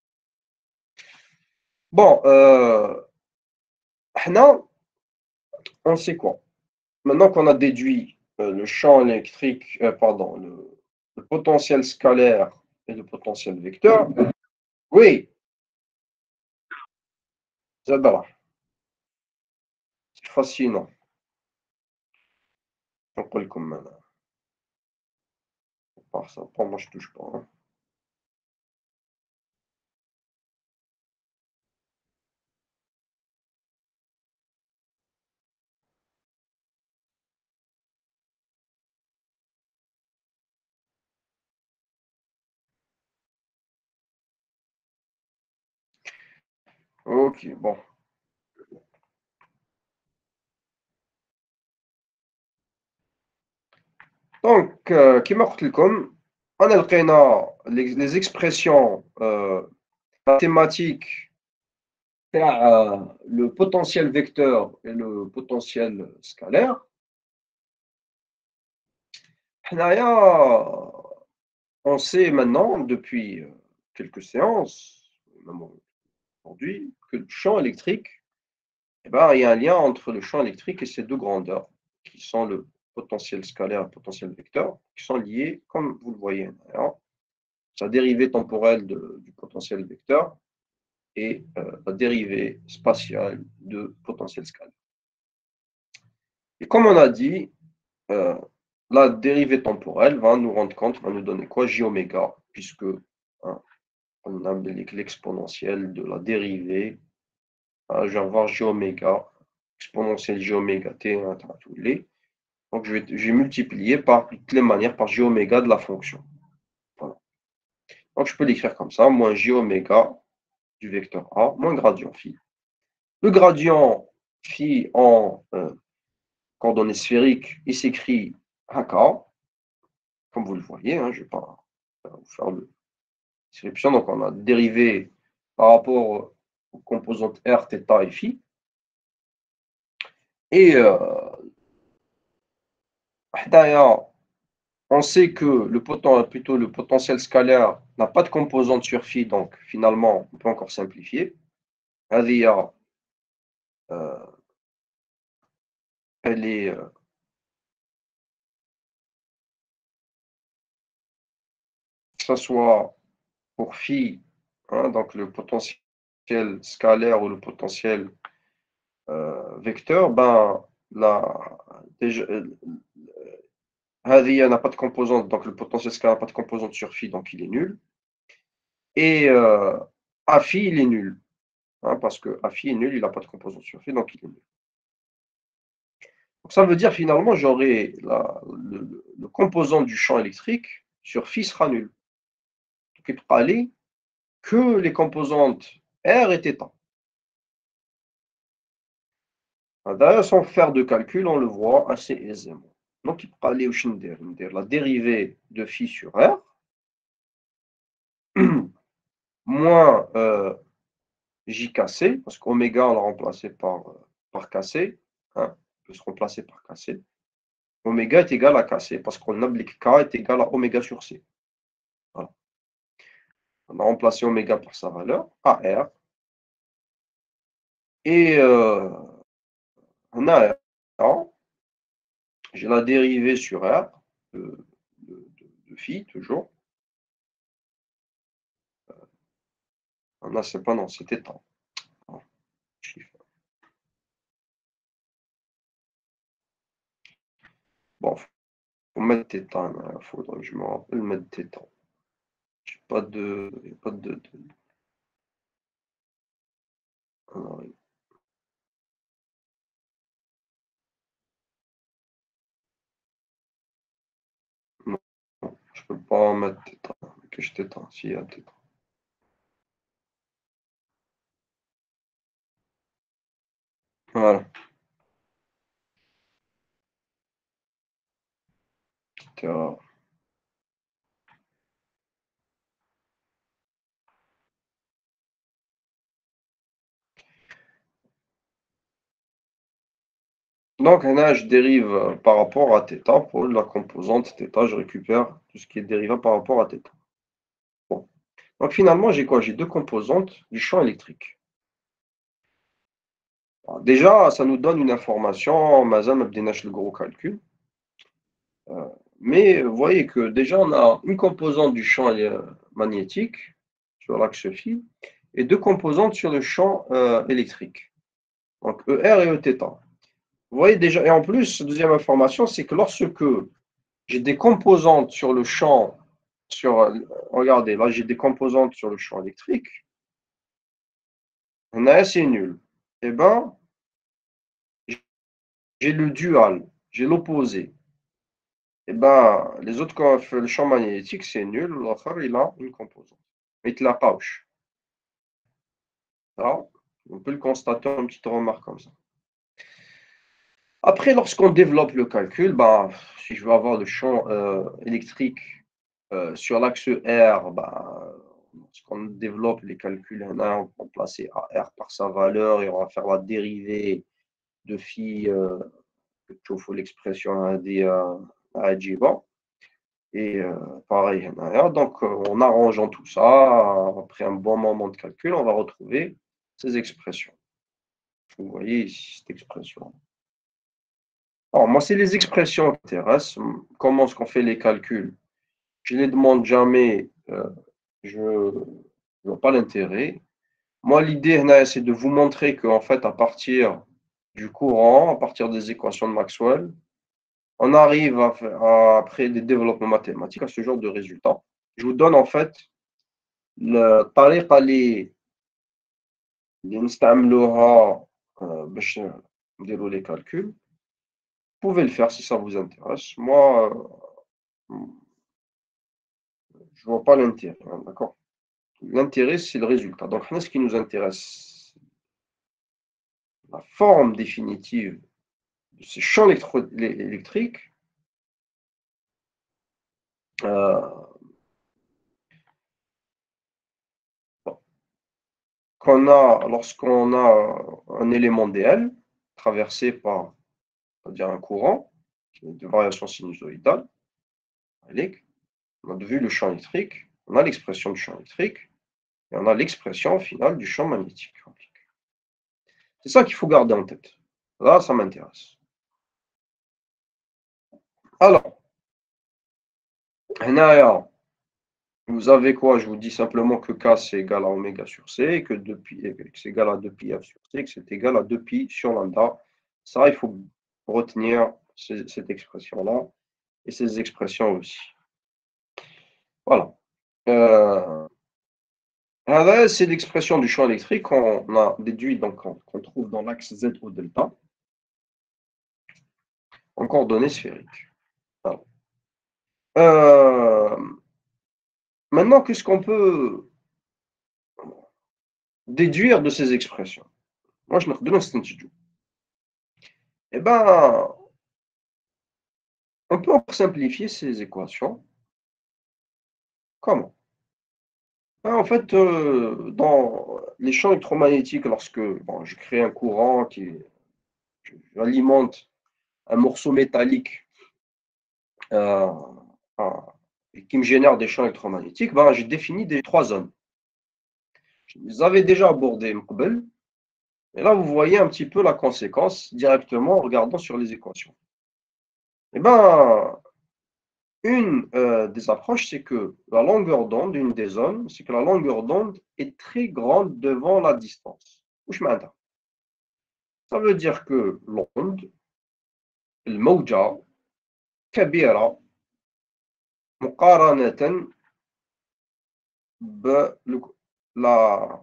Bon, euh, maintenant, on sait quoi? Maintenant qu'on a déduit euh, le champ électrique, euh, pardon, le, le potentiel scalaire et le potentiel vecteur, oui, c'est fascinant. نقول لكم أنا part ça, pour moi je touche pas. Hein. Ok, bon. Donc, euh, كما قلت لكم أنا لقينا les, les expressions euh, mathématiques تاع euh, le potentiel vecteur et le potentiel scalaire. حنايا on sait maintenant depuis euh, quelques séances, même aujourd'hui, que le champ électrique, eh ben, il y a un lien entre le champ électrique et ces deux grandeurs, qui sont le potentiel scalaire et le potentiel vecteur, qui sont liés, comme vous le voyez. Alors, sa dérivée temporelle de, du potentiel vecteur et euh, la dérivée spatiale de potentiel scalaire. Et comme on a dit, euh, la dérivée temporelle va nous rendre compte, va nous donner quoi? J oméga, puisque hein, on a l'exponentielle de la dérivée. Hein, je vais avoir J oméga, exponentielle J oméga t, hein, tous les. Donc je vais, je vais multiplier par toutes les manières par J oméga de la fonction. Voilà. Donc je peux l'écrire comme ça, moins J oméga du vecteur A, moins gradient phi. Le gradient phi en euh, coordonnées sphériques, il s'écrit A K, comme vous le voyez, hein, je ne vais pas vous faire de description. Donc on a dérivé par rapport aux composantes R, θ et phi. Et euh, on sait que le, poten, plutôt le potentiel scalaire n'a pas de composante sur phi, donc finalement, on peut encore simplifier. Euh, elle est euh, que ce soit pour phi, hein, donc le potentiel scalaire ou le potentiel euh, vecteur, ben, la, déjà, euh, n'a pas de composante, donc le potentiel scalaire n'a pas de composante sur phi, donc il est nul. Et euh, à phi, il est nul, hein, parce que à phi est nul, il n'a pas de composante sur phi, donc il est nul. Donc ça veut dire finalement, j'aurai le, le composant du champ électrique sur phi sera nul. Donc il ne pourra aller que les composantes R et θ. D'ailleurs, sans faire de calcul, on le voit assez aisément. Donc il pourra aller au Schindler, la dérivée de phi sur R, moins euh, J K C, parce qu'oméga, on l'a remplacé par, par K C, hein, peut se remplacer par K C. Oméga est égal à K C, parce qu'on oblique K est égal à oméga sur C. Voilà. On a remplacé oméga par sa valeur, A R. Et euh, on a R, j'ai la dérivée sur R de, de, de, de phi, toujours. On a, c'est pas non, c'était temps. Bon, faut mettre tes temps, il faudrait que je me rappelle mettre tes temps. J'ai pas de. Pas de, de... Alors, non, je peux pas mettre tes temps. Que je t'éteins, s'il y a tes temps. Voilà. Tiens. Donc là, je dérive par rapport à θ pour la composante θ, je récupère tout ce qui est dérivé par rapport à θ. Bon. Donc finalement, j'ai quoi? J'ai deux composantes du champ électrique. Alors, déjà, ça nous donne une information, Mazam Abdenash le gros calcul. Euh, mais vous voyez que déjà, on a une composante du champ magnétique sur l'axe phi et deux composantes sur le champ euh, électrique. Donc E R et E θ. Vous voyez déjà, et en plus, deuxième information, c'est que lorsque j'ai des composantes sur le champ sur, regardez, là j'ai des composantes sur le champ électrique. C'est nul. Eh ben, j'ai le dual, j'ai l'opposé. Eh ben, les autres, quand on fait le champ magnétique, c'est nul, l'autre, il a une composante. Il te la pouche. Alors, on peut le constater, une petite remarque comme ça. Après, lorsqu'on développe le calcul, ben, si je veux avoir le champ euh, électrique euh, sur l'axe R, ben, lorsqu'on développe les calculs, on va remplacer R par sa valeur et on va faire la dérivée de phi, euh, il faut l'expression à Ajiba. Et euh, pareil, donc en arrangeant tout ça, après un bon moment de calcul, on va retrouver ces expressions. Vous voyez ici cette expression. Alors, moi, c'est les expressions qui m'intéressent. Comment est-ce qu'on fait les calculs? Je ne les demande jamais, euh, je ne vois pas l'intérêt. Moi, l'idée, c'est de vous montrer qu'en fait, à partir du courant, à partir des équations de Maxwell, on arrive à, à, après des développements mathématiques à ce genre de résultats. Je vous donne en fait الطريقة اللي اللي نستعملوها باش نديرو les calculs. Vous pouvez le faire si ça vous intéresse. Moi, je vois pas l'intérêt, hein, d'accord? L'intérêt, c'est le résultat. Donc, ce qui nous intéresse, la forme définitive de ces champs électriques. Euh, bon, qu'on a, lorsqu'on a un élément D L traversé par, c'est-à-dire un courant de variation sinusoïdale, on a vu le champ électrique, on a l'expression du champ électrique, et on a l'expression finale du champ magnétique. C'est ça qu'il faut garder en tête. Là, ça m'intéresse. Alors, vous avez quoi? Je vous dis simplement que K c'est égal à oméga sur C, et que, que c'est égal à deux pi F sur C, que c'est égal à deux pi sur lambda. Ça, il faut retenir cette expression-là, et ces expressions aussi. Voilà. Euh, c'est l'expression du champ électrique qu'on a déduit, donc qu'on trouve dans l'axe Z au delta, en coordonnées sphériques. Voilà. Euh, maintenant, qu'est-ce qu'on peut déduire de ces expressions? Moi, je me redonne un studio. Eh bien, on peut simplifier ces équations. Comment? En fait, euh, dans les champs électromagnétiques, lorsque bon, je crée un courant qui alimente un morceau métallique euh, euh, et qui me génère des champs électromagnétiques, ben, j'ai défini des trois zones. Je les avais déjà abordées, et là, vous voyez un petit peu la conséquence directement en regardant sur les équations. Eh ben, une euh, des approches, c'est que la longueur d'onde, une des zones, c'est que la longueur d'onde est très grande devant la distance. Ça veut dire que l'onde, le mawja, كبيرة مقارنة la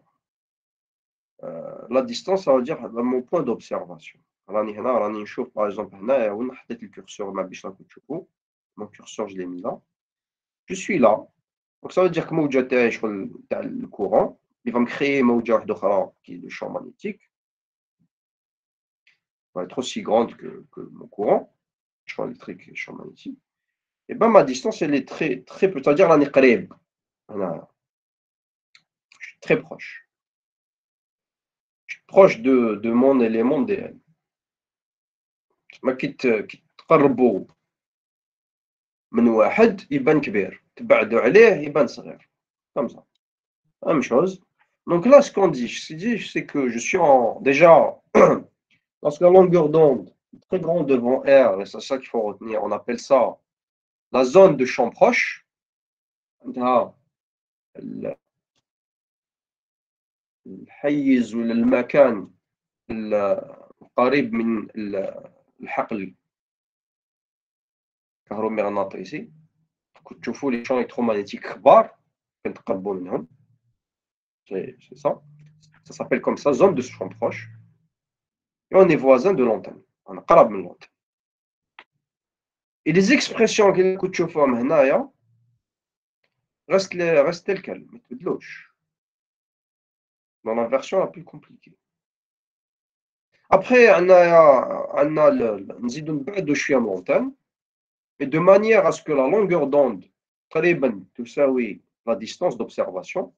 la distance, ça veut dire mon point d'observation. راني هنا راني نشوف par exemple هنايا وين حطيت الكورسور ما باش راكم تشوفوا. Mon curseur, je l'ai mis là. Je suis là. Donc ça veut dire que موجة تاعي شغل تاع le courant, il va me créer موجة واحدة أخرى qui est le champ magnétique. Va être aussi grande que, que mon courant, champ électrique et champ magnétique. Et ben ma distance, elle est très très peu. C'est-à-dire راني قريب. Voilà. Je suis très proche. Je suis proche de, de mon élément D L. ما كي تقربوا من واحد يبان كبير، تبعدوا عليه يبان صغير. Comme ça. Même chose. Donc là, ce qu'on dit, c'est que je suis en déjà lorsque la longueur d'onde est très grande devant R, et c'est ça qu'il faut retenir, on appelle ça la zone de champ proche. الحيز ولا المكان القريب من الحقل الكهرومغناطيسي. تشوفوا les champs électromagnétiques كبار كنتقربوا منهم. C'est c'est ça. Ça s'appelle comme ça, zone de champ proche. Et on est voisin de l'antenne. On est قرب من l'antenne. Et les expressions que vous تشوفوهم هنايا restent restent telles quelles, ما تبدلوش. Dans la version la plus compliquée. Après, on a, on a le, نزيدو نبعدو شوية من l'antenne. Et de manière à ce que la longueur d'onde تقريبا تساوي la distance d'observation.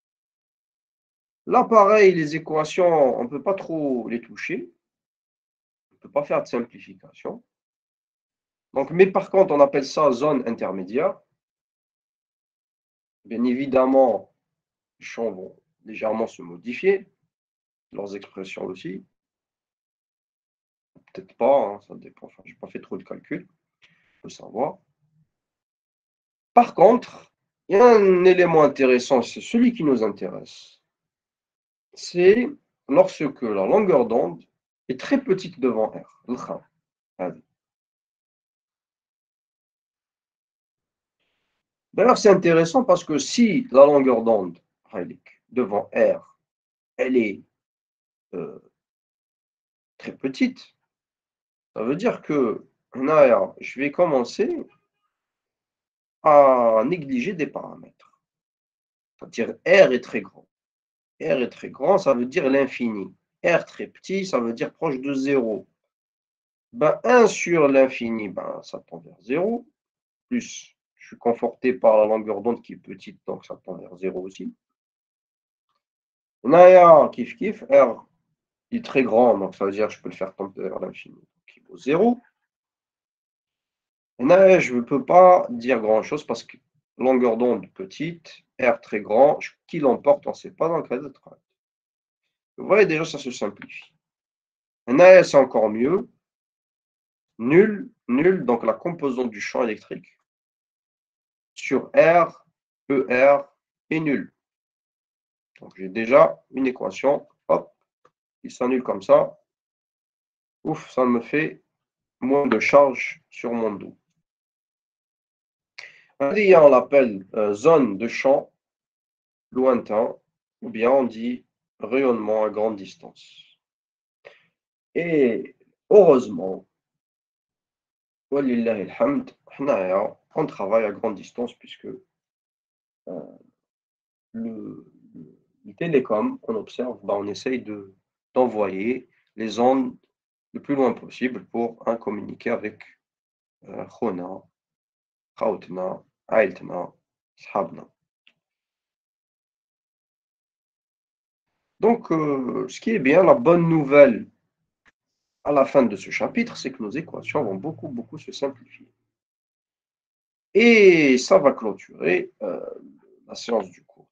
Là, pareil, les équations, on ne peut pas trop les toucher. On ne peut pas faire de simplification. Donc, mais par contre, on appelle ça zone intermédiaire. Bien évidemment, les champs vont légèrement se modifier, leurs expressions aussi. Peut-être pas, hein, ça dépend. Enfin, je n'ai pas fait trop de calcul, il faut savoir. Par contre, il y a un élément intéressant, c'est celui qui nous intéresse. C'est lorsque la longueur d'onde est très petite devant R. D'ailleurs, c'est intéressant parce que si la longueur d'onde devant R, elle est euh, très petite, ça veut dire que là, je vais commencer à négliger des paramètres. C'est-à-dire R est très grand. R est très grand, ça veut dire l'infini. R très petit, ça veut dire proche de zéro. Ben, un sur l'infini, ben, ça tend vers zéro. Plus, je suis conforté par la longueur d'onde qui est petite, donc ça tend vers zéro aussi. Naya, kiff kiff, R est très grand, donc ça veut dire que je peux le faire tendre vers l'infini, qui vaut zéro. Et Naya, je ne peux pas dire grand-chose parce que longueur d'onde petite, R très grand, qui l'emporte, on ne sait pas dans le cas de travail. Vous voyez déjà, ça se simplifie. Naya, c'est encore mieux. Nul, nul, donc la composante du champ électrique sur R, E R est nul. Donc j'ai déjà une équation, hop, qui s'annule comme ça. Ouf, ça me fait moins de charge sur mon dos. On l'appelle euh, zone de champ lointain, ou bien on dit rayonnement à grande distance. Et heureusement, walillahi alhamd, on travaille à grande distance puisque euh, le, le télécom, on observe, bah, on essaye de, d'envoyer les ondes le plus loin possible pour hein, communiquer avec Khona, Khautna, Ailtna, Shabna. Donc, euh, ce qui est bien, la bonne nouvelle à la fin de ce chapitre, c'est que nos équations vont beaucoup, beaucoup se simplifier. Et ça va clôturer euh, la séance du cours.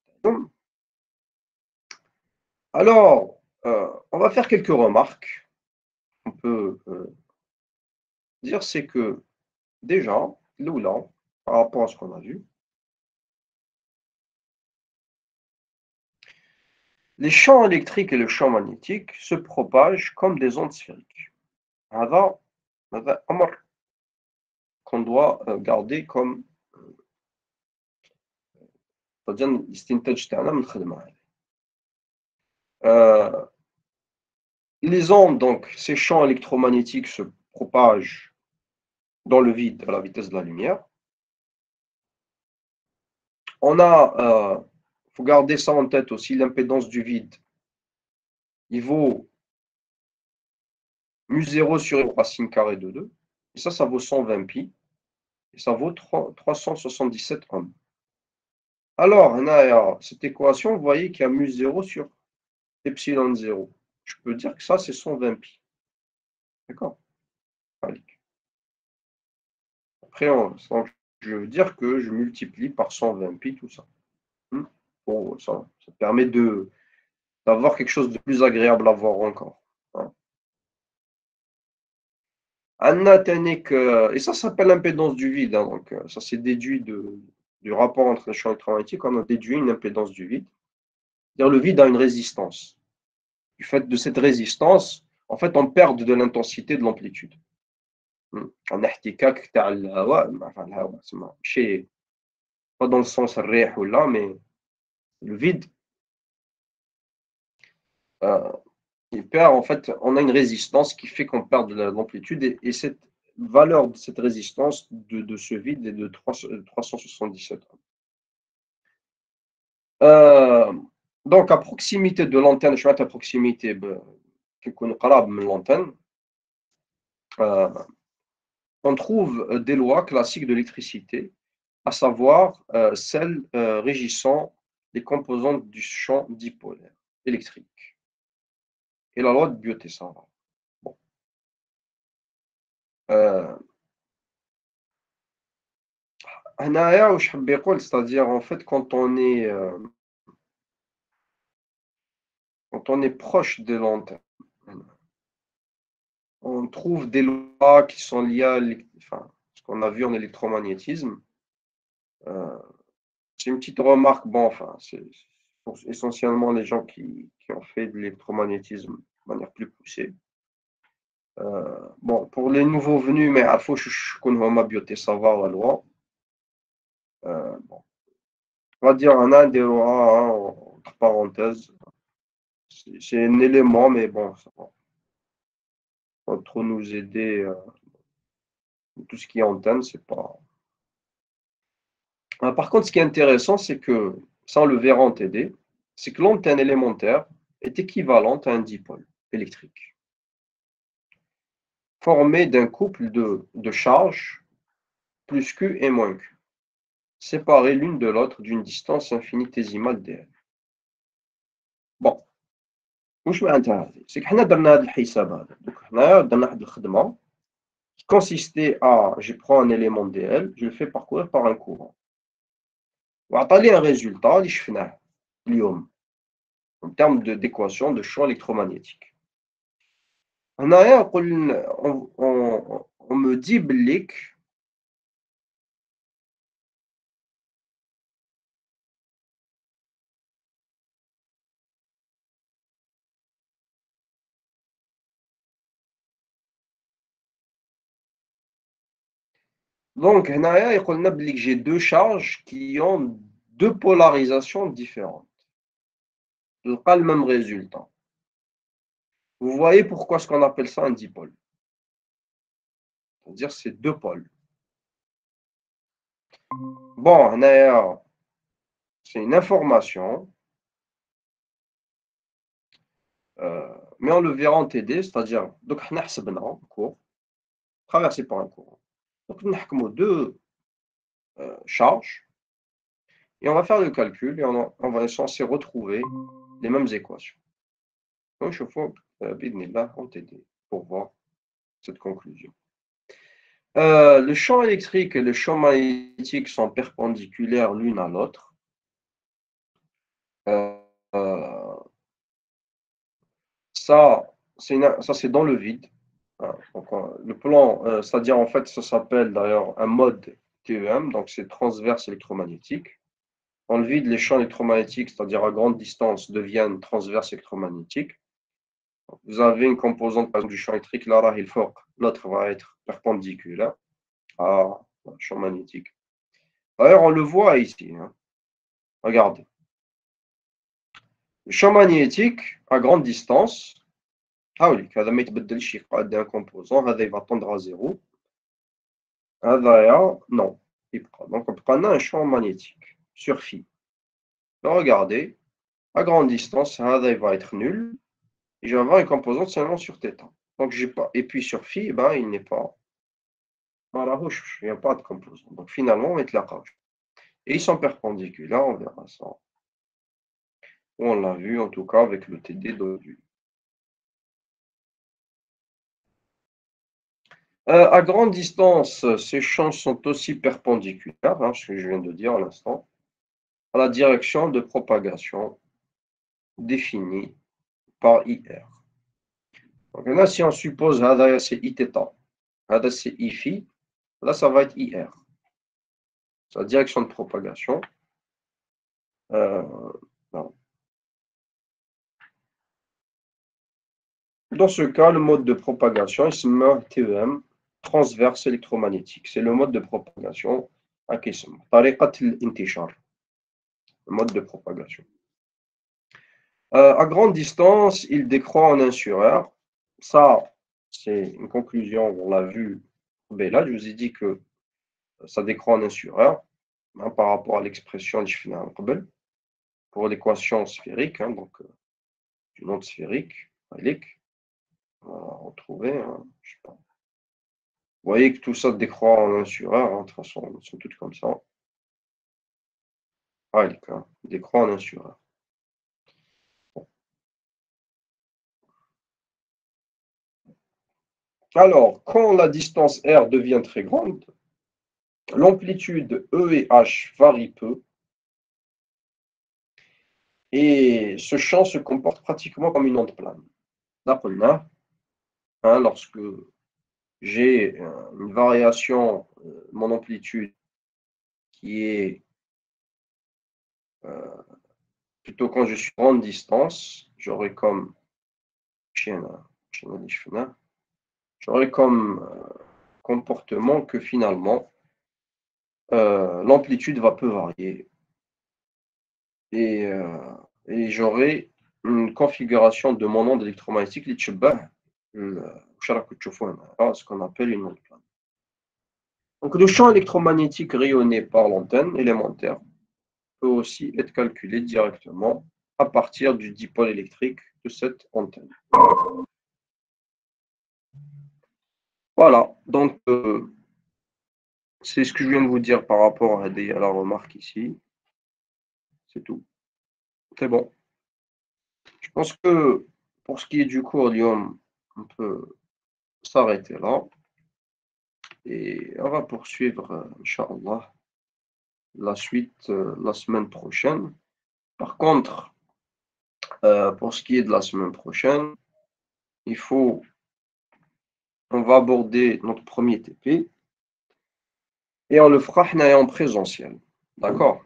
Alors, euh, on va faire quelques remarques. On peut euh, dire, c'est que déjà, l'oula, par rapport à ce qu'on a vu, les champs électriques et le champ magnétique se propagent comme des ondes sphériques. هذا هذا أمر qu'on doit garder comme c'est-à-dire الاستنتاج تاعنا من الخدمة هذه. Euh, les ondes, donc ces champs électromagnétiques se propagent dans le vide à la vitesse de la lumière. On a, il euh, faut garder ça en tête aussi, l'impédance du vide. Il vaut mu zéro sur une racine carrée de deux. Et ça, ça vaut cent vingt pi. Et ça vaut trois cent soixante-dix-sept ohms. Alors, on a cette équation, vous voyez qu'il y a mu zéro sur epsilon zéro. Je peux dire que ça, c'est cent vingt pi. D'accord? Après, on, je veux dire que je multiplie par cent vingt pi tout ça. Bon, ça, ça permet de d'avoir quelque chose de plus agréable à voir encore. Hein. Et ça s'appelle l'impédance du vide. Hein, donc, ça c'est déduit de, du rapport entre les champs électromagnétiques. On a déduit une impédance du vide. C'est-à-dire le vide a une résistance. Du fait de cette résistance, en fait, on perd de l'intensité de l'amplitude. Un احتكاك تاع الهواء enfin الهواء ماشي pas dans le sens rih ou là, mais le vide, euh, il perd, en fait, on a une résistance qui fait qu'on perd de l'amplitude, et, et cette valeur de cette résistance de, de ce vide est de trois cent soixante-dix-sept. Euh, donc, à proximité de l'antenne, je vais mettre à proximité qui connaît l'antenne, euh, on trouve des lois classiques de l'électricité, à savoir euh, celles euh, régissant les composantes du champ dipolaire électrique et la loi de Biot-Savart. Bon. Euh, c'est-à-dire en fait quand on est euh, quand on est proche de l'antenne, on trouve des lois qui sont liées à enfin, ce qu'on a vu en électromagnétisme. Euh, c'est une petite remarque, bon, enfin, c'est essentiellement les gens qui, qui ont fait de l'électromagnétisme de manière plus poussée. Euh, bon, pour les nouveaux venus, mais il faut que je connaisse Bioté savoir la loi. Euh, bon. On va dire un des lois, hein, entre parenthèses. C'est un élément, mais bon, ça va pas trop nous aider. Euh, tout ce qui est antenne, c'est pas. Ah, par contre, ce qui est intéressant, c'est que, ça on le verra en T D, c'est que l'antenne élémentaire est équivalente à un dipôle électrique, formé d'un couple de, de charges plus Q et moins Q, séparées l'une de l'autre d'une distance infinitésimale dl. Bon, واش معناتها هذه؟ C'est que حنا درنا هذا الحساب هذا، donc حنا درنا واحد الخدمة qui consistait à, je prends un élément dl, je le fais parcourir par un courant. وعطاني un résultat اللي شفناه اليوم en termes d'équation de champ électromagnétique. On, on, on, on me dit بليك donc هنايا يقول لنا بليك j'ai deux charges qui ont deux polarisations différentes. pas le même résultat. Vous voyez pourquoi ce qu'on appelle ça un dipôle. C'est-à-dire c'est deux pôles. Bon, c'est une information, euh, mais on le verra en T D, c'est-à-dire, donc on a un cours traversé par un courant. Donc on a deux euh, charges, et on va faire le calcul, et on, on va être censé retrouver les mêmes équations. Donc je fais en T D pour voir cette conclusion. Euh, le champ électrique et le champ magnétique sont perpendiculaires l'une à l'autre. Euh, euh, ça, c'est dans le vide. Hein, donc, le plan, euh, c'est-à-dire en fait, ça s'appelle d'ailleurs un mode T E M, donc c'est transverse électromagnétique. Dans le vide, les champs électromagnétiques, c'est-à-dire à grande distance, deviennent transverses électromagnétiques. Vous avez une composante par exemple, du champ électrique, l'autre va être perpendiculaire à un champ magnétique. D'ailleurs, on le voit ici. Hein. Regardez. Le champ magnétique à grande distance, ah oui, هذا ما يتبدلش يبقى un composant, هذا il va tendre à zéro. هذا non, يبقى. Donc on a un champ magnétique sur phi. Regardez, à grande distance, هذا il va être nul. Et je vais avoir une composante seulement sur θ. Donc j'ai pas. Et puis sur phi, ben, il n'est pas. Il n'y a pas de composant. Donc finalement, on met la rage. Et ils sont perpendiculaires, on verra ça. On l'a vu en tout cas avec le T D d'aujourd'hui. Euh, à grande distance, ces champs sont aussi perpendiculaires, hein, ce que je viens de dire à l'instant, à la direction de propagation définie par I R. Donc là, si on suppose que c'est I θ, là c'est I phi, là ça va être I R. C'est la direction de propagation. Euh, Dans ce cas, le mode de propagation, il se met T E M, transverse électromagnétique. C'est le mode de propagation هكا يسمى طريقة الانتشار, le mode de propagation. Euh, à grande distance, il décroît en un sur heure. Ça, c'est une conclusion, on l'a vu. Ben là, je vous ai dit que ça décroît en un sur heure, hein, par rapport à l'expression du final pour l'équation sphérique, hein, donc euh, du onde sphérique, on va retrouver, hein, je sais pas. Vous voyez que tout ça décroît en un sur heure, hein, de toute façon, elles sont toutes comme ça. Ah, hein, décroît en un sur heure. Alors, quand la distance r devient très grande, l'amplitude E et H varie peu et ce champ se comporte pratiquement comme une onde plane. D'accord, hein, lorsque j'ai une variation de mon amplitude qui est euh, plutôt quand je suis à grande distance, j'aurai comme j'aurai comme euh, comportement que finalement euh, l'amplitude va peu varier et, euh, et j'aurai une configuration de mon onde électromagnétique qui تشبه ce qu'on appelle une onde plane. Donc le champ électromagnétique rayonné par l'antenne élémentaire peut aussi être calculé directement à partir du dipôle électrique de cette antenne. Voilà, donc euh, c'est ce que je viens de vous dire par rapport à, des, à la remarque ici. C'est tout. C'est bon. Je pense que pour ce qui est du cours, Lyon, on peut s'arrêter là. Et on va poursuivre, Inch'Allah, la suite euh, la semaine prochaine. Par contre, euh, pour ce qui est de la semaine prochaine, il faut, on va aborder notre premier T P et on le fera en présentiel. D'accord?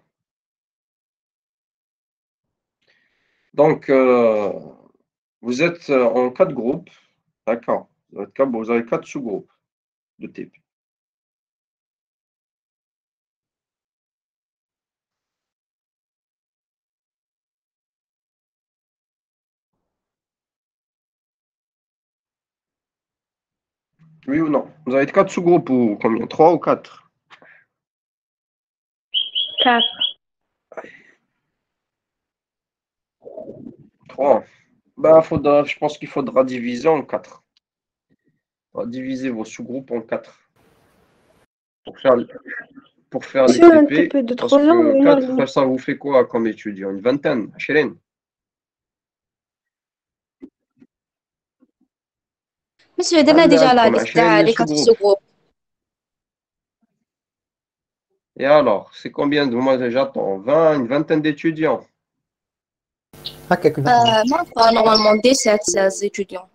Donc, euh, vous êtes en quatre groupes. D'accord? Vous avez quatre sous-groupes de T P. Oui ou non? Vous avez quatre sous-groupes ou combien? Trois ou quatre? Quatre. Trois. Ben, faudra, je pense qu'il faudra diviser en quatre. On va diviser vos sous-groupes en quatre. Pour faire, pour faire les Monsieur, un T P. T P de Parce trois heures ou que une heure et demie? quatre, ça vous fait quoi comme étudiant? Une vingtaine? Chérine? Monsieur, درنا déjà la عندكم liste تاع عشرين les quatre sous-groupes. sous-groupes. Et alors, c'est combien de moi j'attends? vingt, une vingtaine d'étudiants. هكاك Euh, نحن. moi, enfin, normalement dix-sept, seize étudiants.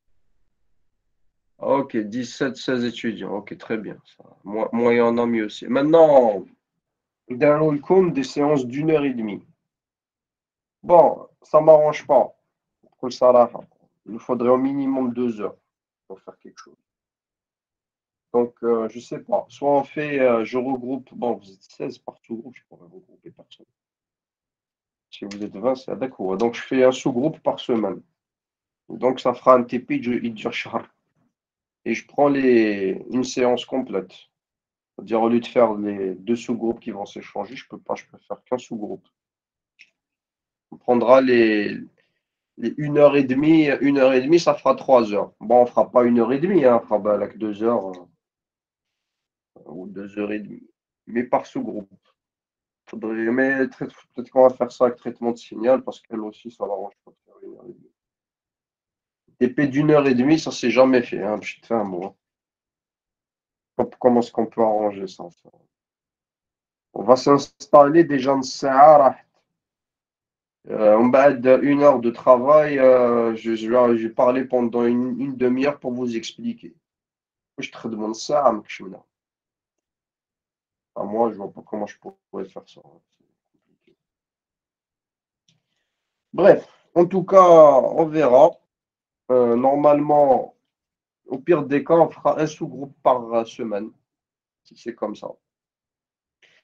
Ok, dix-sept, seize étudiants. Ok, très bien. Ça. Moi, moi, il y en a mieux aussi. Maintenant, dans le compte des séances d'une heure et demie. Bon, ça ne m'arrange pas. Pour ça, là, il nous faudrait au minimum deux heures pour faire quelque chose. Donc, euh, je ne sais pas. Soit on fait, euh, je regroupe, bon, vous êtes seize par sous-groupe, je pourrais regrouper personne. Si vous êtes vingt, c'est d'accord. Donc, je fais un sous-groupe par semaine. Donc, ça fera un T P, il dure shahr. Et je prends les, une séance complète. C'est-à-dire, au lieu de faire les deux sous-groupes qui vont s'échanger, je ne peux pas, je peux faire qu'un sous-groupe. On prendra les, les une heure et demie, une heure et demie, ça fera trois heures. Bon, on ne fera pas une heure et demie, hein, on fera ben, like deux heures euh, ou deux heures et demie, mais par sous-groupe. Faudrait, mais peut-être qu'on va faire ça avec traitement de signal parce qu'elle aussi, ça l'arrange pas de faire une heure et demie. T P d'une heure et demie, ça s'est jamais fait, hein, je te fais un mot. Comment est-ce qu'on peut arranger ça? On va s'installer déjà une sa'a. Euh, on va une heure de travail, euh, je, je, vais, je vais parler pendant une, une demi-heure pour vous expliquer. Je te demande ça, à moi, je vois pas comment je pourrais faire ça. Bref, en tout cas, on verra. Euh, normalement, au pire des cas, on fera un sous-groupe par semaine, si c'est comme ça.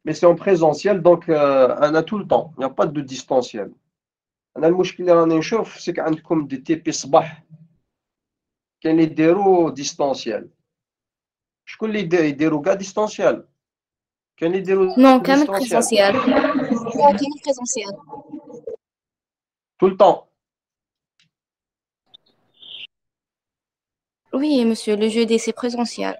mais c'est en présentiel, donc euh, on a tout le temps. Il n'y a pas de distanciel. أنا المشكل اللي راني نشوف سي عندكم دي تي بي صباح كاين اللي يديروا ديستانسيال. شكون اللي يدير- يديروا كاع ديستانسيال؟ كاين اللي يديروا Non, quand même ديستانسيال présentiel. Non, quand même présentiel. tout le temps. Oui, monsieur, le jeudi, c'est présentiel.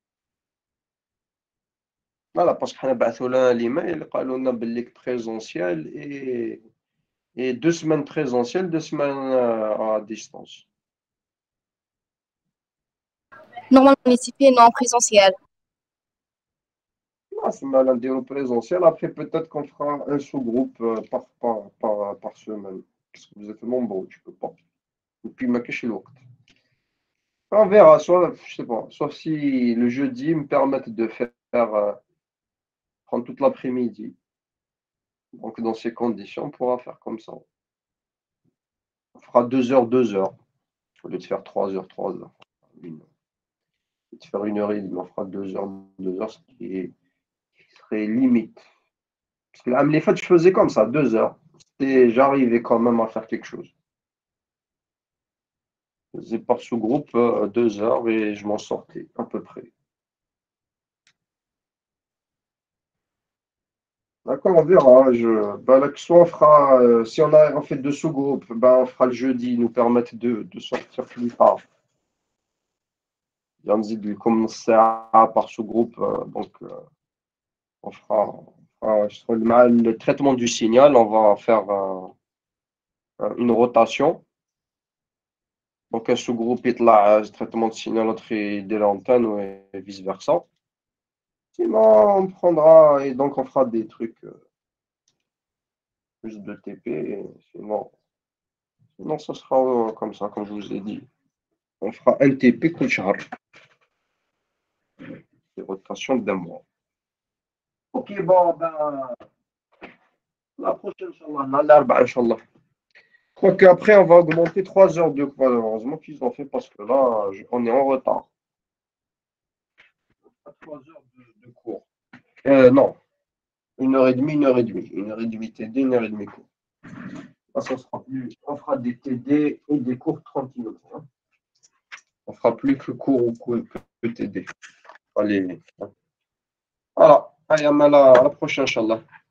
فوالا باسكو حنا بعثوا لنا ليميل قالوا لنا باللي بريزونسيال اي اي دو سمان بريزونسيال دو سمان ا ديستانس. Normalement, les typés, non, présentiel. À ce moment-là, نديرو présentiel. Après, peut-être qu'on fera un sous-groupe euh, par, par, par, par semaine. Parce que vous êtes nombreux, tu peux pas. Et puis, ما كاينش الوقت. On verra, soit, je sais pas, sauf si le jeudi me permettent de faire, euh, prendre toute l'après-midi. Donc, dans ces conditions, on pourra faire comme ça. On fera deux heures, deux heures. Au lieu de faire trois heures, trois heures. Une, de faire une heure et demie, on fera deux heures, deux heures, ce qui, est, qui serait limite. Parce que là, les fêtes, je faisais comme ça, deux heures. Et j'arrivais quand même à faire quelque chose. Je faisais par sous-groupe euh, deux heures et je m'en sortais à peu près. D'accord, on verra. Je, ben, là, que soit on fera, euh, si on a en fait deux sous-groupes, ben, on fera le jeudi, ils nous permettent de, de sortir plus tard. Il y en a comme ça par sous-groupe, euh, donc euh, on fera, on fera je trouve, le, le traitement du signal, on va faire euh, une rotation. Donc un sous-groupe يطلع traitement de signal, l'autre il de l'antenne et vice versa. Sinon on prendra et donc on fera des trucs euh, plus de T P. Et sinon, sinon ça sera euh, comme ça, comme je vous ai dit. On fera un T P كل شهر. Des rotations d'un mois. Ok, bon ben la prochaine Inch'Allah, l'arba Inch'Allah. Quoique après on va augmenter trois heures de cours. Heureusement qu'ils ont fait parce que là je- on est en retard. trois heures de, de cours. Euh, non. Une heure et demie, une heure et demie. Une heure et demie T D, une heure et demie cours. Là, ça sera plus. On fera des T D et des cours trente minutes. Hein. On fera plus que cours ou cours que T D. Allez. Voilà. Allez, à la prochaine, Inch'Allah.